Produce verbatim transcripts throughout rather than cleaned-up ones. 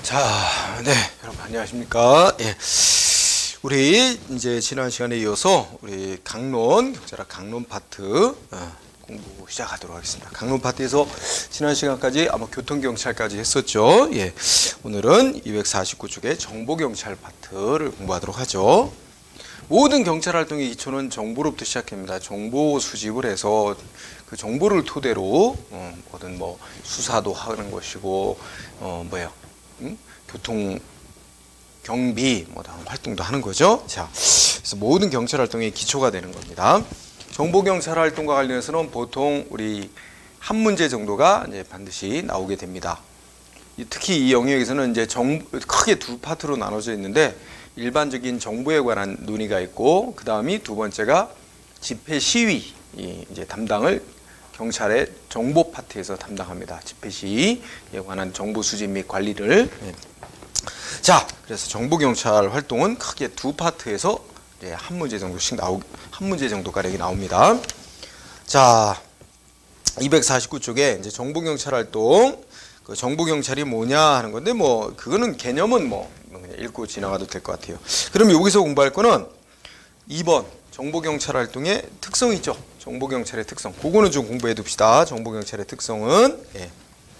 자, 네, 여러분 안녕하십니까? 예, 우리 이제 지난 시간에 이어서 우리 강론 경찰학 강론 파트 어, 공부 시작하도록 하겠습니다. 강론 파트에서 지난 시간까지 아마 교통경찰까지 했었죠. 예, 오늘은 이백사십구 쪽의 정보경찰 파트를 공부하도록 하죠. 모든 경찰 활동의 기초는 정보로부터 시작합니다. 정보 수집을 해서 그 정보를 토대로 어, 뭐든 뭐 수사도 하는 것이고 어 뭐예요? 음? 교통 경비 뭐 다음 활동도 하는 거죠. 자, 그래서 모든 경찰 활동의 기초가 되는 겁니다. 정보 경찰 활동과 관련해서는 보통 우리 한 문제 정도가 이제 반드시 나오게 됩니다. 특히 이 영역에서는 이제 정, 크게 두 파트로 나눠져 있는데 일반적인 정보에 관한 논의가 있고 그 다음이 두 번째가 집회 시위 이제 담당을 경찰의 정보 파트에서 담당합니다. 집회 시위에 관한 정보 수집 및 관리를. 자, 그래서 정보 경찰 활동은 크게 두 파트에서 이제 한 문제 정도씩 나오 한 문제 정도 가량이 나옵니다. 자, 이백사십구 쪽에 이제 정보 경찰 활동, 그 정보 경찰이 뭐냐 하는 건데 뭐 그거는 개념은 뭐 그냥 읽고 지나가도 될 것 같아요. 그럼 여기서 공부할 거는 이 번 정보 경찰 활동의 특성이 있죠. 정보 경찰의 특성. 그거는 좀 공부해 둡시다. 정보 경찰의 특성은 예.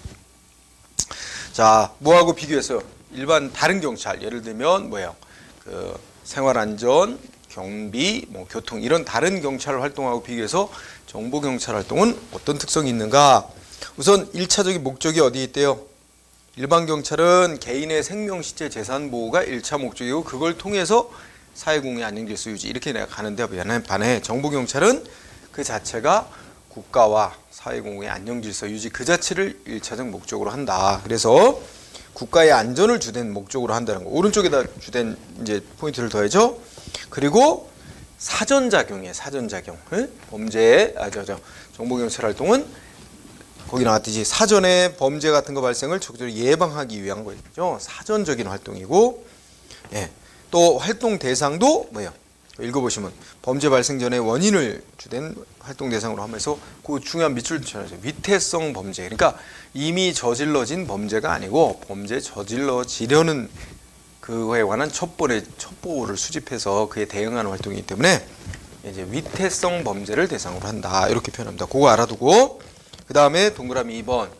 자, 뭐하고 비교해서 일반 다른 경찰 예를 들면 뭐예요? 그 생활안전, 경비, 뭐 교통 이런 다른 경찰 활동하고 비교해서 정보 경찰 활동은 어떤 특성이 있는가? 우선 일 차적인 목적이 어디 있대요? 일반 경찰은 개인의 생명, 시체, 재산 보호가 일 차 목적이고 그걸 통해서 사회공의 안녕질서 유지 이렇게 내가 가는데 반해 정보 경찰은 그 자체가 국가와 사회공의 안녕질서 유지 그 자체를 일 차적 목적으로 한다. 그래서 국가의 안전을 주된 목적으로 한다는 거. 오른쪽에다 주된 이제 포인트를 더해죠. 그리고 사전작용이에요. 사전작용. 응? 범죄, 아, 저, 저, 정보경찰 활동은 거기 나왔듯이 사전에 범죄 같은 거 발생을 적절히 예방하기 위한 거죠. 사전적인 활동이고, 예. 또 활동 대상도 뭐예요? 읽어보시면 범죄 발생 전에 원인을 주된 활동 대상으로 하면서 그 중요한 밑줄 쳐야죠. 위태성 범죄. 그러니까 이미 저질러진 범죄가 아니고 범죄 저질러지려는 그거에 관한 첩보를, 첩보를 수집해서 그에 대응하는 활동이기 때문에 이제 위태성 범죄를 대상으로 한다. 이렇게 표현합니다. 그거 알아두고 그 다음에 동그라미 이 번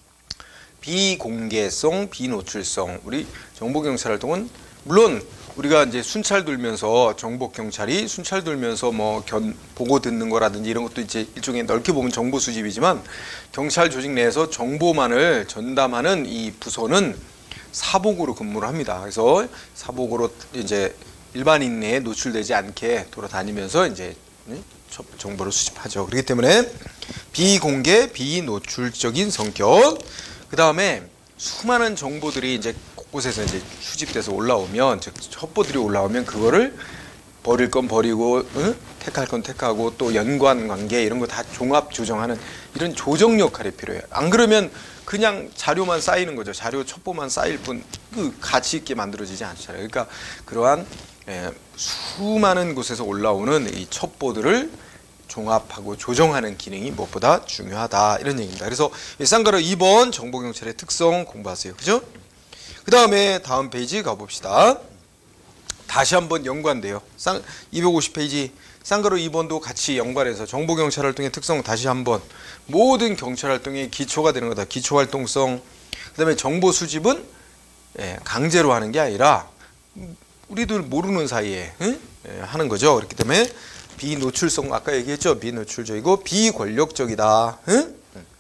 비공개성, 비노출성. 우리 정보경찰 활동은 물론 우리가 이제 순찰 돌면서 정보 경찰이 순찰 돌면서 뭐 견, 보고 듣는 거라든지 이런 것도 이제 일종의 넓게 보면 정보 수집이지만 경찰 조직 내에서 정보만을 전담하는 이 부서는 사복으로 근무를 합니다. 그래서 사복으로 이제 일반인 내에 노출되지 않게 돌아다니면서 이제 정보를 수집하죠. 그렇기 때문에 비공개, 비노출적인 성격. 그 다음에 수많은 정보들이 이제 곳에서 이제 수집돼서 올라오면, 즉 첩보들이 올라오면 그거를 버릴 건 버리고, 응? 택할 건 택하고, 또 연관 관계 이런 거 다 종합 조정하는 이런 조정 역할이 필요해요. 안 그러면 그냥 자료만 쌓이는 거죠. 자료 첩보만 쌓일 뿐, 그 가치 있게 만들어지지 않잖아요. 그러니까 그러한 예, 수많은 곳에서 올라오는 이 첩보들을 종합하고 조정하는 기능이 무엇보다 중요하다 이런 얘기입니다. 그래서 쌍가루 이 번 정보경찰의 특성 공부하세요. 그죠? 그 다음에 다음 페이지 가봅시다. 다시 한번 연관돼요. 쌍, 이백오십 페이지 쌍가루 이 번도 같이 연관해서 정보경찰 활동의 특성 다시 한번 모든 경찰 활동의 기초가 되는 거다. 기초활동성. 그 다음에 정보 수집은 예, 강제로 하는 게 아니라 우리들 모르는 사이에 응? 예, 하는 거죠. 그렇기 때문에 비노출성 아까 얘기했죠. 비노출적이고 비권력적이다. 응?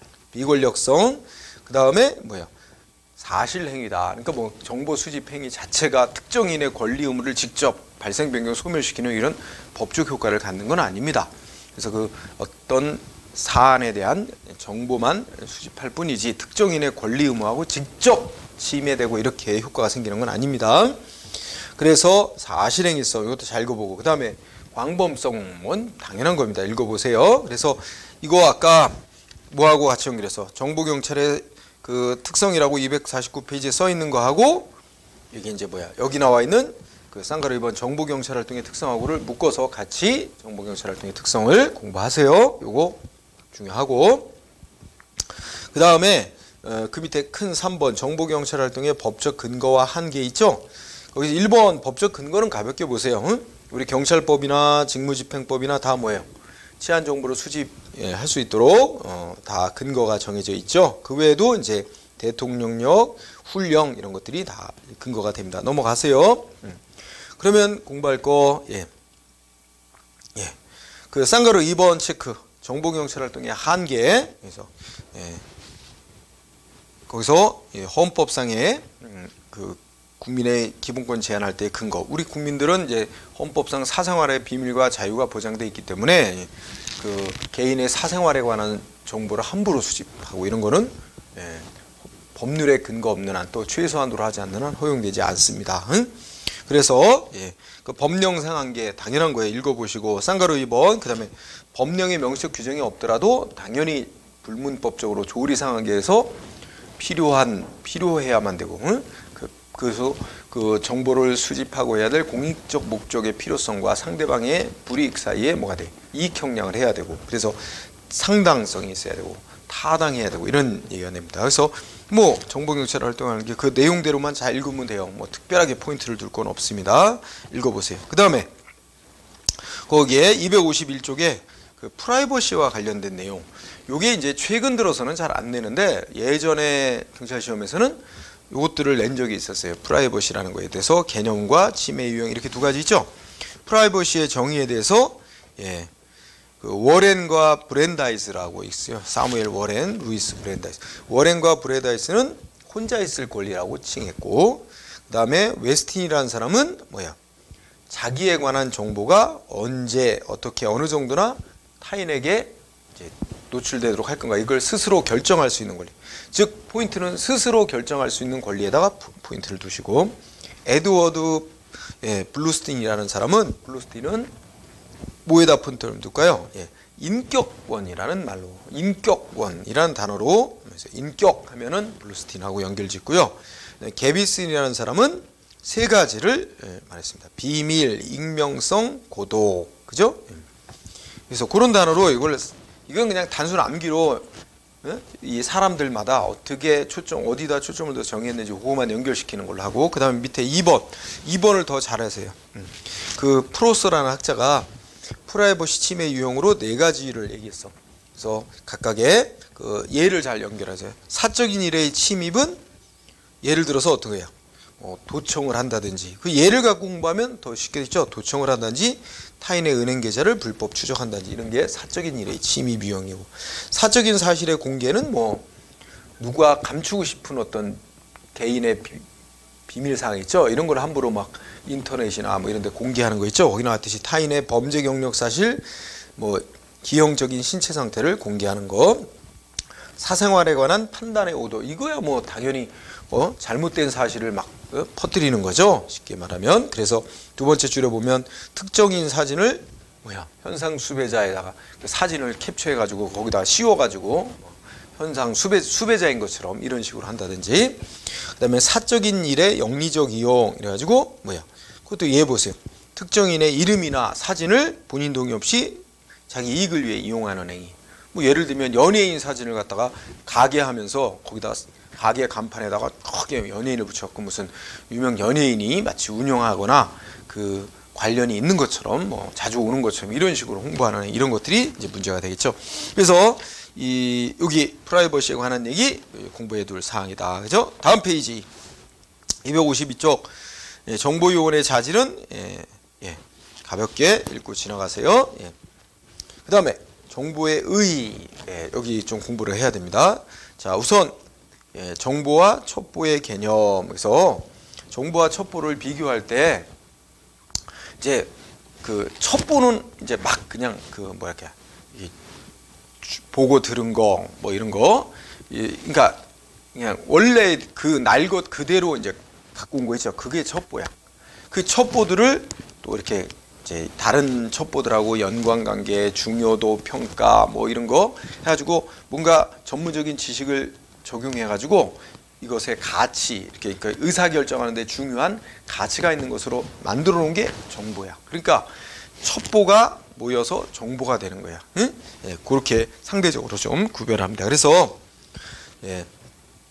비권력성. 그 다음에 뭐야? 사실행위다. 그러니까 뭐 정보 수집 행위 자체가 특정인의 권리 의무를 직접 발생 변경 소멸시키는 이런 법적 효과를 갖는 건 아닙니다. 그래서 그 어떤 사안에 대한 정보만 수집할 뿐이지 특정인의 권리 의무하고 직접 침해되고 이렇게 효과가 생기는 건 아닙니다. 그래서 사실행위성 이것도 잘 읽어보고 그 다음에 광범성은 당연한 겁니다. 읽어보세요. 그래서 이거 아까 뭐하고 같이 연결해서 정보경찰의 그 특성이라고 이백사십구 페이지에 써 있는 거하고 이게 이제 뭐야 여기 나와 있는 그 쌍가루 이 번 정보경찰 활동의 특성하고를 묶어서 같이 정보경찰 활동의 특성을 공부하세요. 요거 중요하고 그 다음에 어, 그 밑에 큰 삼 번 정보경찰 활동의 법적 근거와 한계 있죠. 거기서 일 번 법적 근거는 가볍게 보세요. 응? 우리 경찰법이나 직무집행법이나 다 뭐예요? 치안 정보를 수집할 수 있도록 어, 다 근거가 정해져 있죠. 그 외에도 이제 대통령령, 훈령 이런 것들이 다 근거가 됩니다. 넘어가세요. 음. 그러면 공부할 거 예. 예. 그 쌍가루 이 번 체크. 정보경찰 활동의 한계. 그래서 예. 거기서 예, 헌법상의 음, 그 국민의 기본권 제한할 때의 근거. 우리 국민들은 이제 헌법상 사생활의 비밀과 자유가 보장돼 있기 때문에 그 개인의 사생활에 관한 정보를 함부로 수집하고 이런 거는 예, 법률에 근거 없는 한 또 최소한으로 하지 않는 한 허용되지 않습니다. 응? 그래서 예, 그 법령상 한계 당연한 거예요. 읽어보시고 쌍가루 이 번 그다음에 법령의 명시적 규정이 없더라도 당연히 불문법적으로 조리상한계에서 필요한 필요해야만 되고 응? 그, 그래서 그 정보를 수집하고 해야 될 공익적 목적의 필요성과 상대방의 불이익 사이에 뭐가 돼? 이익 형량을 해야 되고 그래서 상당성이 있어야 되고 타당해야 되고 이런 얘기가 됩니다. 그래서 뭐 정보경찰 활동하는 게 그 내용대로만 잘 읽으면 돼요. 뭐 특별하게 포인트를 둘 건 없습니다. 읽어보세요. 그 다음에 거기에 이백오십일 쪽에 그 프라이버시와 관련된 내용. 요게 이제 최근 들어서는 잘 안 내는데 예전에 경찰 시험에서는 요것들을 낸 적이 있었어요. 프라이버시라는 거에 대해서 개념과 침해 유형 이렇게 두 가지 있죠. 프라이버시의 정의에 대해서 예. 그 워렌과 브랜다이스라고 있어요. 사무엘 워렌, 루이스 브랜다이스. 워렌과 브랜다이스는 혼자 있을 권리라고 칭했고, 그 다음에 웨스틴이라는 사람은 뭐야? 자기에 관한 정보가 언제, 어떻게, 어느 정도나 타인에게 이제 노출되도록 할 건가? 이걸 스스로 결정할 수 있는 권리. 즉 포인트는 스스로 결정할 수 있는 권리에다가 포인트를 두시고, 에드워드 예, 블루스틴이라는 사람은 블루스틴은 뭐에다 포인트를 둘까요? 예, 인격권이라는 말로 인격권이라는 단어로 인격 하면은 블루스틴하고 연결짓고요. 게비슨이라는 사람은 세 가지를 예, 말했습니다. 비밀, 익명성, 고독, 그죠? 그래서 그런 단어로 이걸 이건 그냥 단순 암기로 예? 이 사람들마다 어떻게 초점 어디다 초점을 더 정했는지 그거만 연결시키는 걸로 하고 그 다음에 밑에 이 번 이 번을 더 잘하세요. 그 프로스라는 학자가 프라이버시 침해 유형으로 네 가지를 얘기했어. 그래서 각각의 그 예를 잘 연결하세요. 사적인 일의 침입은 예를 들어서 어떤 거야? 어, 도청을 한다든지 그 예를 갖고 공부하면 더 쉽게 됐죠. 도청을 한다든지 타인의 은행 계좌를 불법 추적한다든지 이런 게 사적인 일의 침입 유형이고 사적인 사실의 공개는 뭐 누가 감추고 싶은 어떤 개인의 비, 비밀 사항 있죠. 이런 걸 함부로 막 인터넷이나 뭐 이런 데 공개하는 거 있죠. 거기 나왔듯이 타인의 범죄 경력 사실, 뭐 기형적인 신체 상태를 공개하는 거, 사생활에 관한 판단의 오도 이거야 뭐 당연히 어? 잘못된 사실을 막 어? 퍼뜨리는 거죠. 쉽게 말하면. 그래서 두 번째 줄에 보면 특정인 사진을 뭐야 현상 수배자에다가 그 사진을 캡처해 가지고 거기다 씌워 가지고 현상 수배, 수배자인 것처럼 이런 식으로 한다든지 그 다음에 사적인 일의 영리적 이용 이래가지고 뭐야 그것도 이해 보세요. 특정인의 이름이나 사진을 본인 동의 없이 자기 이익을 위해 이용하는 행위. 뭐 예를 들면 연예인 사진을 갖다가 가게 하면서 거기다 가게 간판에다가 크게 연예인을 붙여갖고 무슨 유명 연예인이 마치 운영하거나 그 관련이 있는 것처럼 뭐 자주 오는 것처럼 이런 식으로 홍보하는 이런 것들이 이제 문제가 되겠죠. 그래서 이 여기 프라이버시에 관한 얘기 공부해 둘 사항이다. 그죠? 다음 페이지 이백오십이 쪽 예, 정보요원의 자질은 예, 예, 가볍게 읽고 지나가세요. 예. 그 다음에 정보의 의 예, 여기 좀 공부를 해야 됩니다. 자 우선 예, 정보와 첩보의 개념. 그래서 정보와 첩보를 비교할 때 이제 그 첩보는 이제 막 그냥 그 뭐랄까 이 보고 들은 거 뭐 이런 거 이, 그러니까 그냥 원래 그 날 것 그대로 이제 갖고 온 거 있죠. 그게 첩보야. 그 첩보들을 또 이렇게 이제 다른 첩보들하고 연관관계, 중요도 평가 뭐 이런 거 해가지고 뭔가 전문적인 지식을 적용해가지고 이것의 가치 이렇게 그러니까 의사결정하는데 중요한 가치가 있는 것으로 만들어 놓은 게 정보야. 그러니까 첩보가 모여서 정보가 되는 거야. 응? 예, 그렇게 상대적으로 좀 구별합니다. 그래서 예,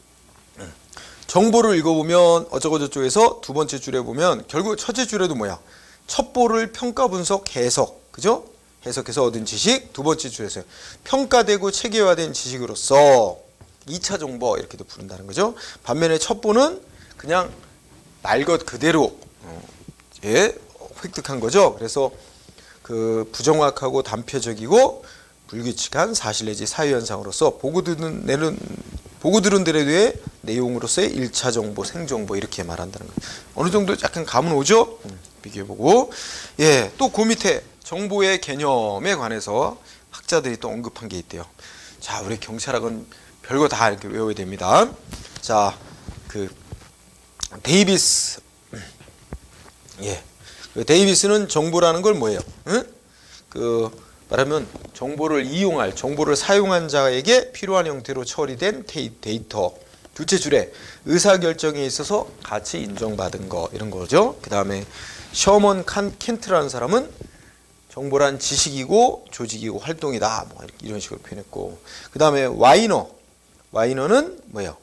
정보를 읽어보면 어쩌고저쩌고해서 두 번째 줄에 보면 결국 첫째 줄에도 뭐야? 첩보를 평가 분석 해석, 그죠? 해석해서 얻은 지식. 두 번째 줄에서 평가되고 체계화된 지식으로서 이 차 정보 이렇게도 부른다는 거죠. 반면에 첩보는 그냥 날 것 그대로 어, 예, 획득한 거죠. 그래서 그 부정확하고 단표적이고 불규칙한 사실 내지 사유 현상으로서 보고 들은 내는 보고 들은 대로의 내용으로서의 일 차 정보, 생정보 이렇게 말한다는 거예요. 어느 정도 약간 감은 오죠? 음, 비교해보고. 예, 또 그 밑에 정보의 개념에 관해서 학자들이 또 언급한 게 있대요. 자, 우리 경찰학은 별거 다 이렇게 외워야 됩니다. 자, 그 데이비스, 예, 그 데이비스는 정보라는 걸 뭐예요? 응? 그 말하면 정보를 이용할, 정보를 사용한 자에게 필요한 형태로 처리된 데이터. 둘째 줄에 의사결정에 있어서 같이 인정받은 거 이런 거죠. 그 다음에 셔먼 칸 켄트라는 사람은 정보란 지식이고 조직이고 활동이다. 뭐 이런 식으로 표현했고, 그 다음에 와이너, 와이너는 뭐예요?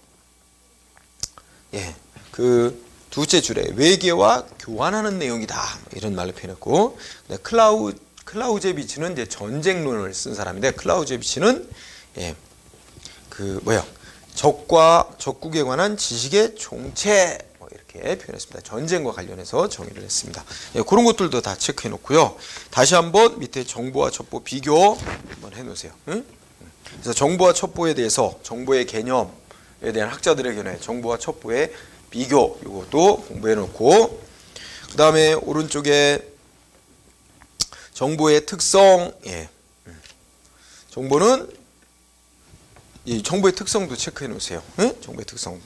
예, 그 둘째 줄에 외계와 교환하는 내용이다. 이런 말로 표현했고, 클라우 클라우제비치는 이제 전쟁론을 쓴 사람인데, 클라우제비치는 예, 그 뭐야? 적과 적국에 관한 지식의 종체 뭐 이렇게 표현했습니다. 전쟁과 관련해서 정의를 했습니다. 예, 그런 것들도 다 체크해 놓고요. 다시 한번 밑에 정보와 첩보 비교 한번 해 놓으세요. 응? 그래서 정보와 첩보에 대해서 정보의 개념에 대한 학자들의 견해, 정보와 첩보의 비교 이것도 공부해 놓고, 그 다음에 오른쪽에 정보의 특성, 예. 정보는 이 정보의 특성도 체크해 놓으세요. 응? 정보의 특성.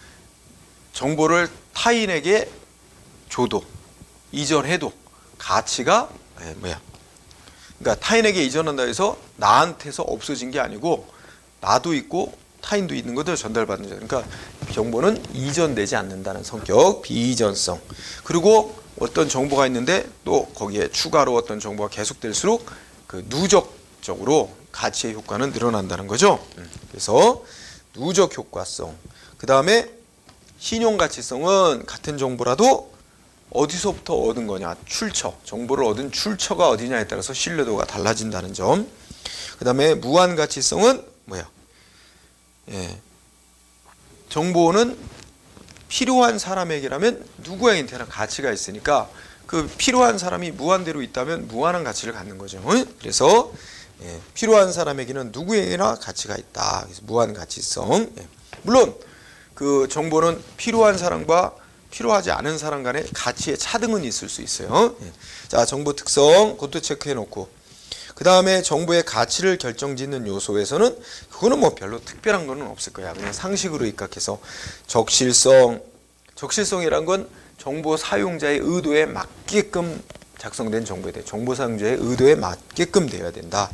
정보를 타인에게 줘도 이전해도 가치가 예, 뭐야? 그러니까 타인에게 이전한다 해서 나한테서 없어진 게 아니고 나도 있고 타인도 있는 것을 전달받는 거. 그러니까 정보는 이전되지 않는다는 성격, 비이전성. 그리고 어떤 정보가 있는데 또 거기에 추가로 어떤 정보가 계속될수록 그 누적적으로 가치의 효과는 늘어난다는 거죠. 그래서 누적 효과성. 그 다음에 신용 가치성은 같은 정보라도 어디서부터 얻은 거냐, 출처. 정보를 얻은 출처가 어디냐에 따라서 신뢰도가 달라진다는 점. 그 다음에 무한 가치성은 뭐야? 예. 정보는 필요한 사람에게라면 누구에게나 가치가 있으니까 그 필요한 사람이 무한대로 있다면 무한한 가치를 갖는 거죠. 그래서 예, 필요한 사람에게는 누구에게나 가치가 있다. 그래서 무한 가치성. 예. 물론 그 정보는 필요한 사람과 필요하지 않은 사람 간의 가치의 차등은 있을 수 있어요. 예. 자, 정보 특성 그것도 체크해 놓고, 그 다음에 정보의 가치를 결정짓는 요소에서는 그거는 뭐 별로 특별한 거는 없을 거야. 그냥 상식으로 입각해서 적실성, 적실성이란 건 정보 사용자의 의도에 맞게끔 작성된 정보에 대해 정보 사용자의 의도에 맞게끔 되어야 된다.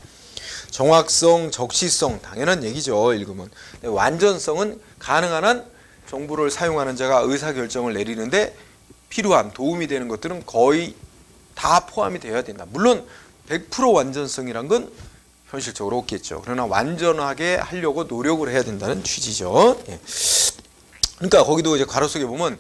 정확성, 적시성 당연한 얘기죠. 읽으면. 완전성은 가능한 한 정보를 사용하는 자가 의사결정을 내리는데 필요한 도움이 되는 것들은 거의 다 포함이 되어야 된다. 물론 백 퍼센트 완전성이란 건 현실적으로 없겠죠. 그러나 완전하게 하려고 노력을 해야 된다는 취지죠. 예. 그러니까 거기도 이제 가로 속에 보면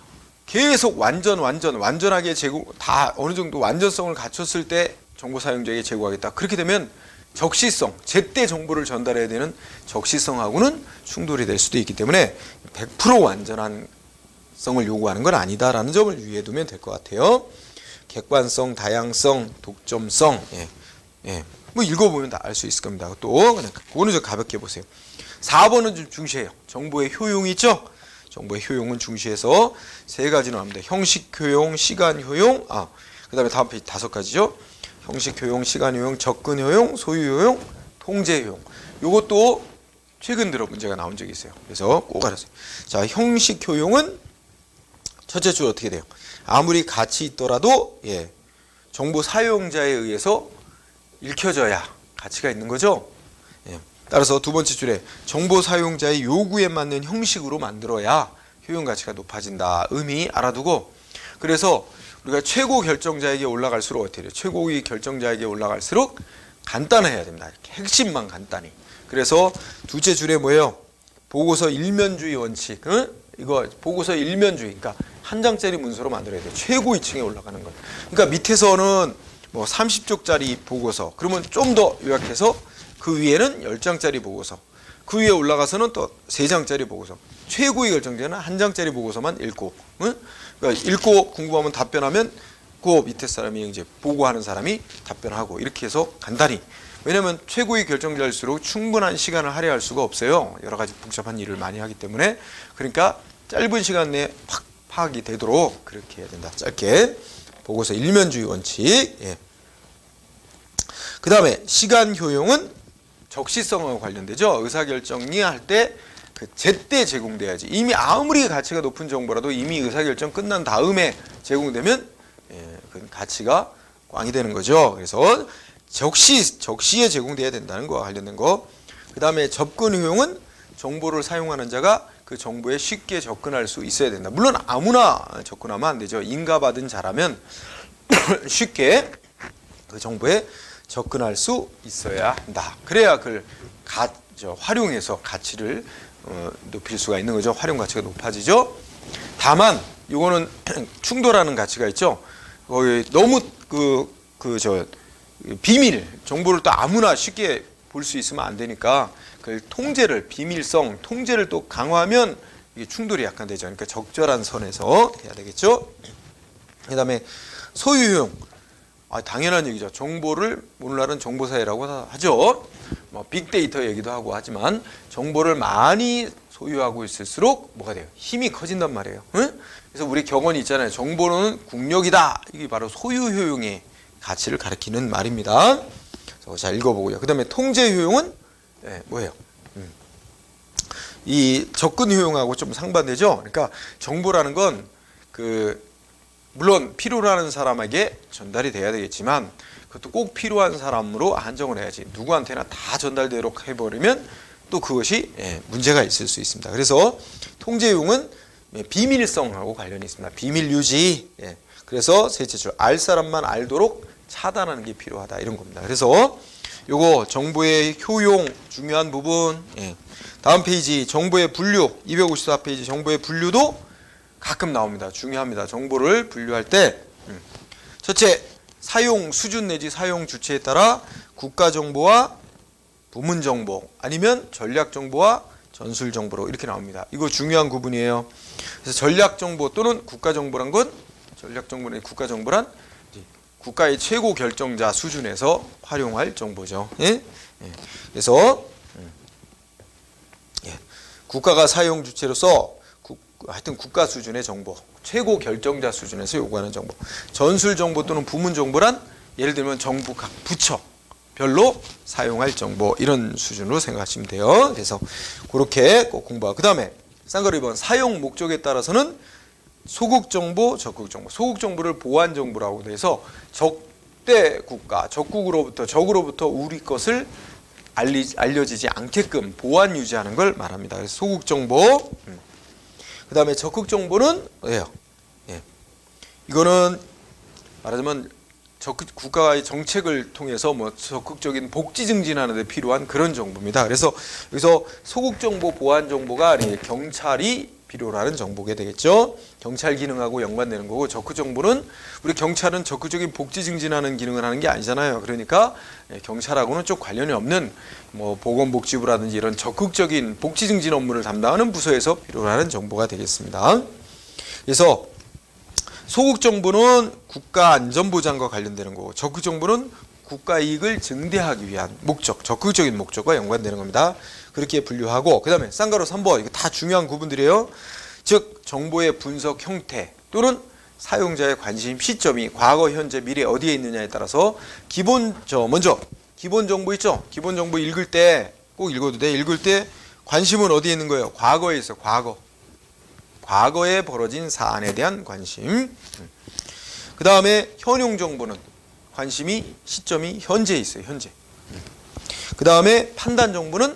계속 완전 완전 완전하게 제공 다 어느 정도 완전성을 갖췄을 때 정보 사용자에게 제공하겠다. 그렇게 되면 적시성, 제때 정보를 전달해야 되는 적시성하고는 충돌이 될 수도 있기 때문에 백 퍼센트 완전한 성을 요구하는 건 아니다라는 점을 유의해 두면 될 것 같아요. 객관성, 다양성, 독점성, 예, 예, 뭐 읽어보면 다 알 수 있을 겁니다. 또 그냥 그거는 좀 가볍게 보세요. 사 번은 좀 중시해요. 정보의 효용이 있죠. 정보의 효용은 중시해서 세 가지로 합니다. 형식 효용, 시간 효용, 아, 그 다음에 다음 페이지 다섯 가지죠. 형식 효용, 시간 효용, 접근 효용, 소유 효용, 통제 효용. 요것도 최근 들어 문제가 나온 적이 있어요. 그래서 꼭 알아주세요. 자, 형식 효용은 첫째 줄 어떻게 돼요? 아무리 가치 있더라도 예, 정보 사용자에 의해서 읽혀져야 가치가 있는 거죠. 예, 따라서 두 번째 줄에 정보 사용자의 요구에 맞는 형식으로 만들어야 효용 가치가 높아진다. 의미 알아두고, 그래서 우리가 최고 결정자에게 올라갈수록 어떻게 돼요? 최고위 결정자에게 올라갈수록 간단해야 됩니다. 이렇게 핵심만 간단히. 그래서 둘째 줄에 뭐예요? 보고서 일면주의 원칙. 응? 이거 보고서 일면주의, 그러니까 한 장짜리 문서로 만들어야 돼요. 최고 이 층에 올라가는 것. 그러니까 밑에서는 뭐 삼십 쪽짜리 보고서, 그러면 좀 더 요약해서 그 위에는 열 장짜리 보고서, 그 위에 올라가서는 또 세 장짜리 보고서. 최고의 결정자는 한 장짜리 보고서만 읽고, 응? 그러니까 읽고 궁금하면 답변하면 그 밑에 사람이 이제 보고하는 사람이 답변하고, 이렇게 해서 간단히. 왜냐하면 최고의 결정자일수록 충분한 시간을 할애할 수가 없어요. 여러 가지 복잡한 일을 많이 하기 때문에. 그러니까 짧은 시간 내에 확 파악이 되도록 그렇게 해야 된다. 짧게. 보고서 일면주의 원칙. 예. 그 다음에 시간 효용은 적시성하고 관련되죠. 의사결정이 할 때 그 제때 제공돼야지. 이미 아무리 가치가 높은 정보라도 이미 의사결정 끝난 다음에 제공되면 예, 그 가치가 꽝이 되는 거죠. 그래서 적시, 적시에 제공돼야 된다는 거와 관련된 거. 그 다음에 접근 효용은 정보를 사용하는 자가 그 정보에 쉽게 접근할 수 있어야 된다. 물론 아무나 접근하면 안 되죠. 인가받은 자라면 쉽게 그 정보에 접근할 수 있어야 한다. 그래야 그걸 가, 저, 활용해서 가치를 어, 높일 수가 있는 거죠. 활용 가치가 높아지죠. 다만 이거는 충돌하는 가치가 있죠. 거기 너무 그, 그, 저, 비밀, 정보를 또 아무나 쉽게 볼 수 있으면 안 되니까 그 통제를, 비밀성, 통제를 또 강화하면 이게 충돌이 약간 되죠. 그러니까 적절한 선에서 해야 되겠죠. 그 다음에 소유효용. 아, 당연한 얘기죠. 정보를 오늘날은 정보사회라고 하죠. 뭐 빅데이터 얘기도 하고 하지만 정보를 많이 소유하고 있을수록 뭐가 돼요? 힘이 커진단 말이에요. 응? 그래서 우리 격언이 있잖아요. 정보는 국력이다. 이게 바로 소유효용의 가치를 가리키는 말입니다. 그래서 자 읽어보고요. 그 다음에 통제효용은 네, 뭐예요? 음. 이 접근효용하고 좀 상반되죠. 그러니까 정보라는 건 그 물론 필요로 하는 사람에게 전달이 돼야 되겠지만 그것도 꼭 필요한 사람으로 한정을 해야지. 누구한테나 다 전달되도록 해버리면 또 그것이 예, 문제가 있을 수 있습니다. 그래서 통제용은 예, 비밀성하고 관련이 있습니다. 비밀 유지. 예, 그래서 셋째 줄 알 사람만 알도록 차단하는 게 필요하다 이런 겁니다. 그래서 요거 정보의 효용 중요한 부분. 예, 다음 페이지 정보의 분류 이백오십사 페이지 정보의 분류도 가끔 나옵니다. 중요합니다. 정보를 분류할 때 음. 첫째, 사용 수준 내지 사용 주체에 따라 국가정보와 부문정보 아니면 전략정보와 전술정보로 이렇게 나옵니다. 이거 중요한 구분이에요. 그래서 전략정보 또는 국가정보란 건 전략정보는 국가정보란 국가의 최고 결정자 수준에서 활용할 정보죠. 예? 예. 그래서 음. 예. 국가가 사용 주체로서 하여튼 국가 수준의 정보, 최고 결정자 수준에서 요구하는 정보. 전술 정보 또는 부문 정보란 예를 들면 정부 각 부처별로 사용할 정보 이런 수준으로 생각하시면 돼요. 그래서 그렇게 꼭 공부하고 그 다음에 쌍거리 이 번 사용 목적에 따라서는 소국 정보, 적국 정보. 소국 정보를 보안 정보라고 해서 적대 국가, 적국으로부터 적으로부터 우리 것을 알리, 알려지지 않게끔 보안 유지하는 걸 말합니다. 그래서 소국 정보. 음. 그 다음에 적극 정보는 뭐예요? 예. 이거는 말하자면 적극 국가의 정책을 통해서 뭐 적극적인 복지 증진하는 데 필요한 그런 정보입니다. 그래서 여기서 소국 정보, 보안 정보가 경찰이 필요로 하는 정보게 되겠죠. 경찰 기능하고 연관되는 거고 적극 정보는 우리 경찰은 적극적인 복지 증진하는 기능을 하는 게 아니잖아요. 그러니까 경찰하고는 좀 관련이 없는 뭐 보건복지부라든지 이런 적극적인 복지 증진 업무를 담당하는 부서에서 필요로 하는 정보가 되겠습니다. 그래서 소국 정보는 국가 안전보장과 관련되는 거고 적극 정보는 국가 이익을 증대하기 위한 목적, 적극적인 목적과 연관되는 겁니다. 그렇게 분류하고 그 다음에 쌍가로 삼 번 이거 다 중요한 구분들이에요. 즉 정보의 분석 형태 또는 사용자의 관심 시점이 과거, 현재, 미래 어디에 있느냐에 따라서 기본 저 먼저 기본 정보 있죠. 기본 정보 읽을 때 꼭 읽어도 돼. 읽을 때 관심은 어디에 있는 거예요? 과거에 있어. 과거. 과거에 벌어진 사안에 대한 관심. 그 다음에 현용 정보는 관심이 시점이 현재에 있어요. 현재. 그 다음에 판단 정보는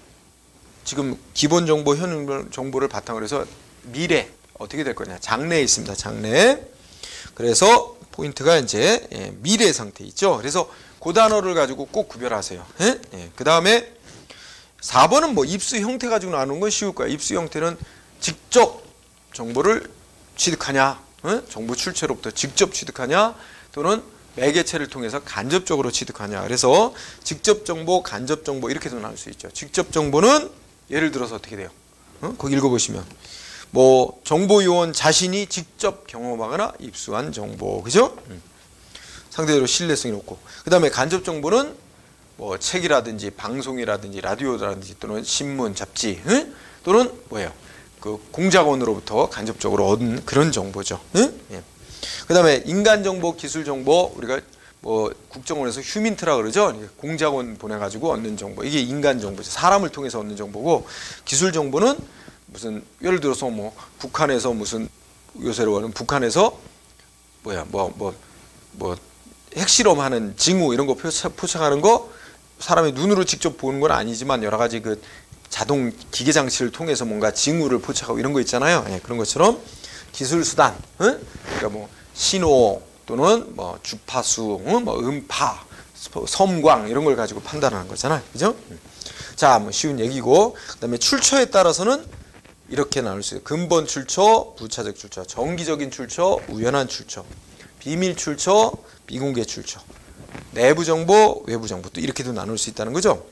지금 기본 정보, 현용 정보를 바탕으로 해서 미래 어떻게 될 거냐. 장래에 있습니다. 장래. 그래서 포인트가 이제 예, 미래 상태 있죠. 그래서 그 단어를 가지고 꼭 구별하세요. 예? 예. 그 다음에 사 번은 뭐 입수 형태 가지고 나누는 건 쉬울 거야. 입수 형태는 직접 정보를 취득하냐, 어? 정보 출처로부터 직접 취득하냐, 또는 매개체를 통해서 간접적으로 취득하냐. 그래서 직접 정보, 간접 정보 이렇게도 나눌 수 있죠. 직접 정보는 예를 들어서 어떻게 돼요? 어? 거기 읽어보시면 뭐 정보 요원 자신이 직접 경험하거나 입수한 정보, 그죠? 음. 상대적으로 신뢰성이 높고, 그 다음에 간접 정보는 뭐 책이라든지 방송이라든지 라디오라든지 또는 신문, 잡지, 응? 또는 뭐예요? 그 공작원으로부터 간접적으로 얻은 그런 정보죠. 응? 예. 그 다음에 인간 정보, 기술 정보, 우리가 뭐 국정원에서 휴민트라 그러죠. 공작원 보내가지고 얻는 정보, 이게 인간 정보죠. 사람을 통해서 얻는 정보고, 기술 정보는 무슨 예를 들어서 뭐 북한에서 무슨 요새로 하는 북한에서 뭐야 뭐 뭐 뭐 핵실험하는 징후 이런 거 포착, 포착하는 거 사람이 눈으로 직접 보는 건 아니지만 여러 가지 그 자동 기계 장치를 통해서 뭔가 징후를 포착하고 이런 거 있잖아요. 예, 그런 것처럼 기술 수단, 응? 그러니까 뭐 신호 또는 뭐 주파수, 응? 뭐 음파, 섬광 이런 걸 가지고 판단하는 거잖아요. 그죠? 자, 뭐 쉬운 얘기고, 그다음에 출처에 따라서는 이렇게 나눌 수 있어요. 근본 출처, 부차적 출처, 정기적인 출처, 우연한 출처, 비밀 출처, 비공개 출처, 내부 정보, 외부 정보, 또 이렇게도 나눌 수 있다는 거죠.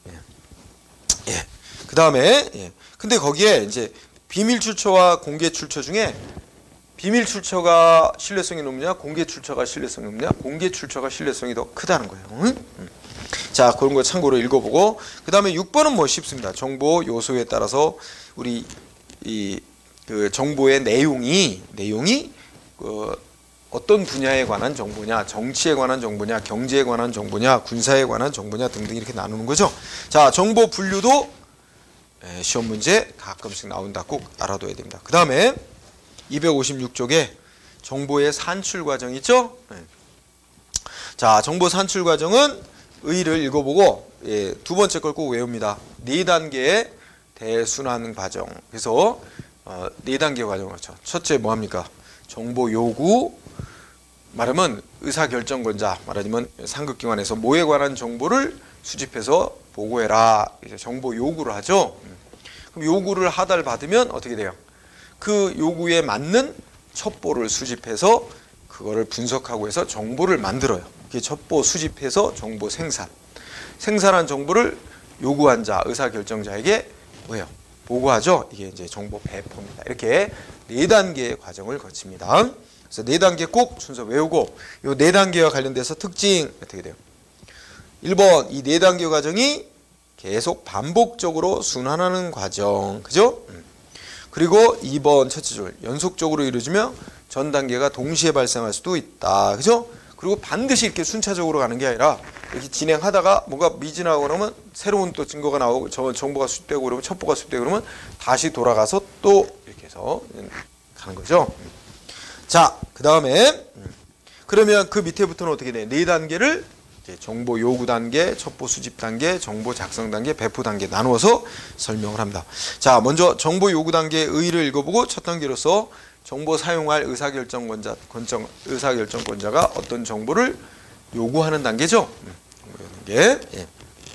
예. 예. 그 다음에, 예. 근데 거기에 이제 비밀 출처와 공개 출처 중에 비밀 출처가 신뢰성이 높냐, 공개 출처가 신뢰성이 높냐, 공개 출처가 신뢰성이 더 크다는 거예요. 응? 응. 자, 그런 거 참고로 읽어보고, 그 다음에 육 번은 뭐 쉽습니다. 정보 요소에 따라서 우리 이 그 정보의 내용이 내용이 그 어떤 분야에 관한 정보냐, 정치에 관한 정보냐, 경제에 관한 정보냐, 군사에 관한 정보냐 등등 이렇게 나누는 거죠. 자, 정보 분류도 시험 문제 가끔씩 나온다. 꼭 알아둬야 됩니다. 그 다음에 이백오십육 쪽에 정보의 산출 과정 있죠? 네. 자, 정보 산출 과정은 의의를 읽어보고, 예, 두 번째 걸 꼭 외웁니다. 네 단계의 대순환 과정. 그래서 어, 네 단계 과정을 하죠. 첫째 뭐합니까? 정보 요구, 말하면 의사결정권자, 말하자면 상급기관에서 뭐에 관한 정보를 수집해서 보고해라. 이제 정보 요구를 하죠. 그럼 요구를 하달 받으면 어떻게 돼요? 그 요구에 맞는 첩보를 수집해서 그거를 분석하고 해서 정보를 만들어요. 그게 첩보 수집해서 정보 생산. 생산한 정보를 요구한 자, 의사결정자에게 뭐예요? 보고하죠. 이게 이제 정보 배포입니다. 이렇게 네 단계의 과정을 거칩니다. 그래서 네 단계 꼭 순서 외우고, 이 네 단계와 관련돼서 특징 어떻게 돼요? 일 번, 이 네 단계 과정이 계속 반복적으로 순환하는 과정, 그죠? 그리고 이 번 첫째 줄, 연속적으로 이루어지며 전 단계가 동시에 발생할 수도 있다, 그죠? 그리고 반드시 이렇게 순차적으로 가는 게 아니라 이렇게 진행하다가 뭔가 미진하고 그러면 새로운 또 증거가 나오고 저 정보가 수집되고 그러면 첩보가 수집되고 그러면 다시 돌아가서 또 이렇게 해서 가는 거죠. 자, 그 다음에 그러면 그 밑에부터는 어떻게 돼? 네 단계를 이제 정보 요구 단계, 첩보 수집 단계, 정보 작성 단계, 배포 단계 나누어서 설명을 합니다. 자, 먼저 정보 요구 단계의 의의를 읽어보고, 첫 단계로서 정보 사용할 의사결정권자, 권정, 의사결정권자가 어떤 정보를 요구하는 단계죠. 단계. 예.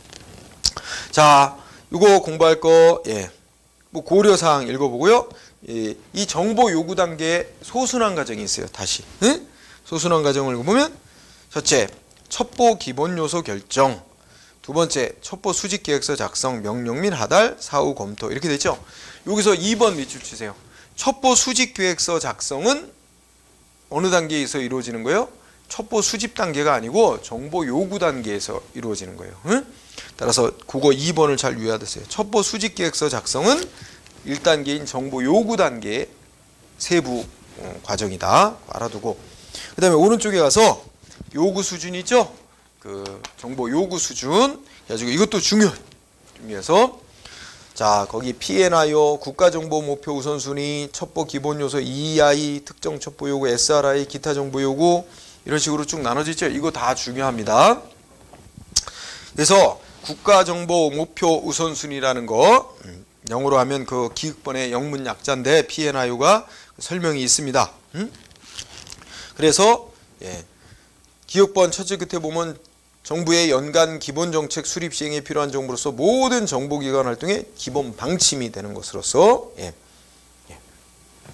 자, 이거 공부할 거, 예, 뭐 고려사항 읽어보고요. 예, 이 정보 요구 단계에 소순환 과정이 있어요. 다시, 응? 소순환 과정을 보면, 첫째, 첩보 기본 요소 결정. 두 번째, 첩보 수집 계획서 작성, 명령 및 하달, 사후 검토 이렇게 되죠. 여기서 이 번 밑줄 치세요. 첩보 수집 계획서 작성은 어느 단계에서 이루어지는 거예요? 첩보 수집 단계가 아니고 정보 요구 단계에서 이루어지는 거예요. 응? 따라서 그거 이 번을 잘 유의하세요. 첩보 수집 계획서 작성은 일 단계인 정보 요구 단계의 세부 과정이다. 알아두고, 그 다음에 오른쪽에 가서 요구 수준 있죠? 그 정보 요구 수준 가지고 이것도 중요, 중요해서 자, 거기 피엔아이오, 국가정보 목표 우선순위, 첩보 기본 요소 이이아이, 특정 첩보 요구, 에스알아이, 기타 정보 요구 이런 식으로 쭉 나눠져 있죠. 이거 다 중요합니다. 그래서 국가정보 목표 우선순위라는 거, 영어로 하면 그 기획본의 영문 약자인데 피엔아이오가 설명이 있습니다. 음? 그래서 예, 기획본 첫째 끝에 보면 정부의 연간 기본정책 수립 시행에 필요한 정보로서 모든 정보기관 활동의 기본 방침이 되는 것으로서 예, 예,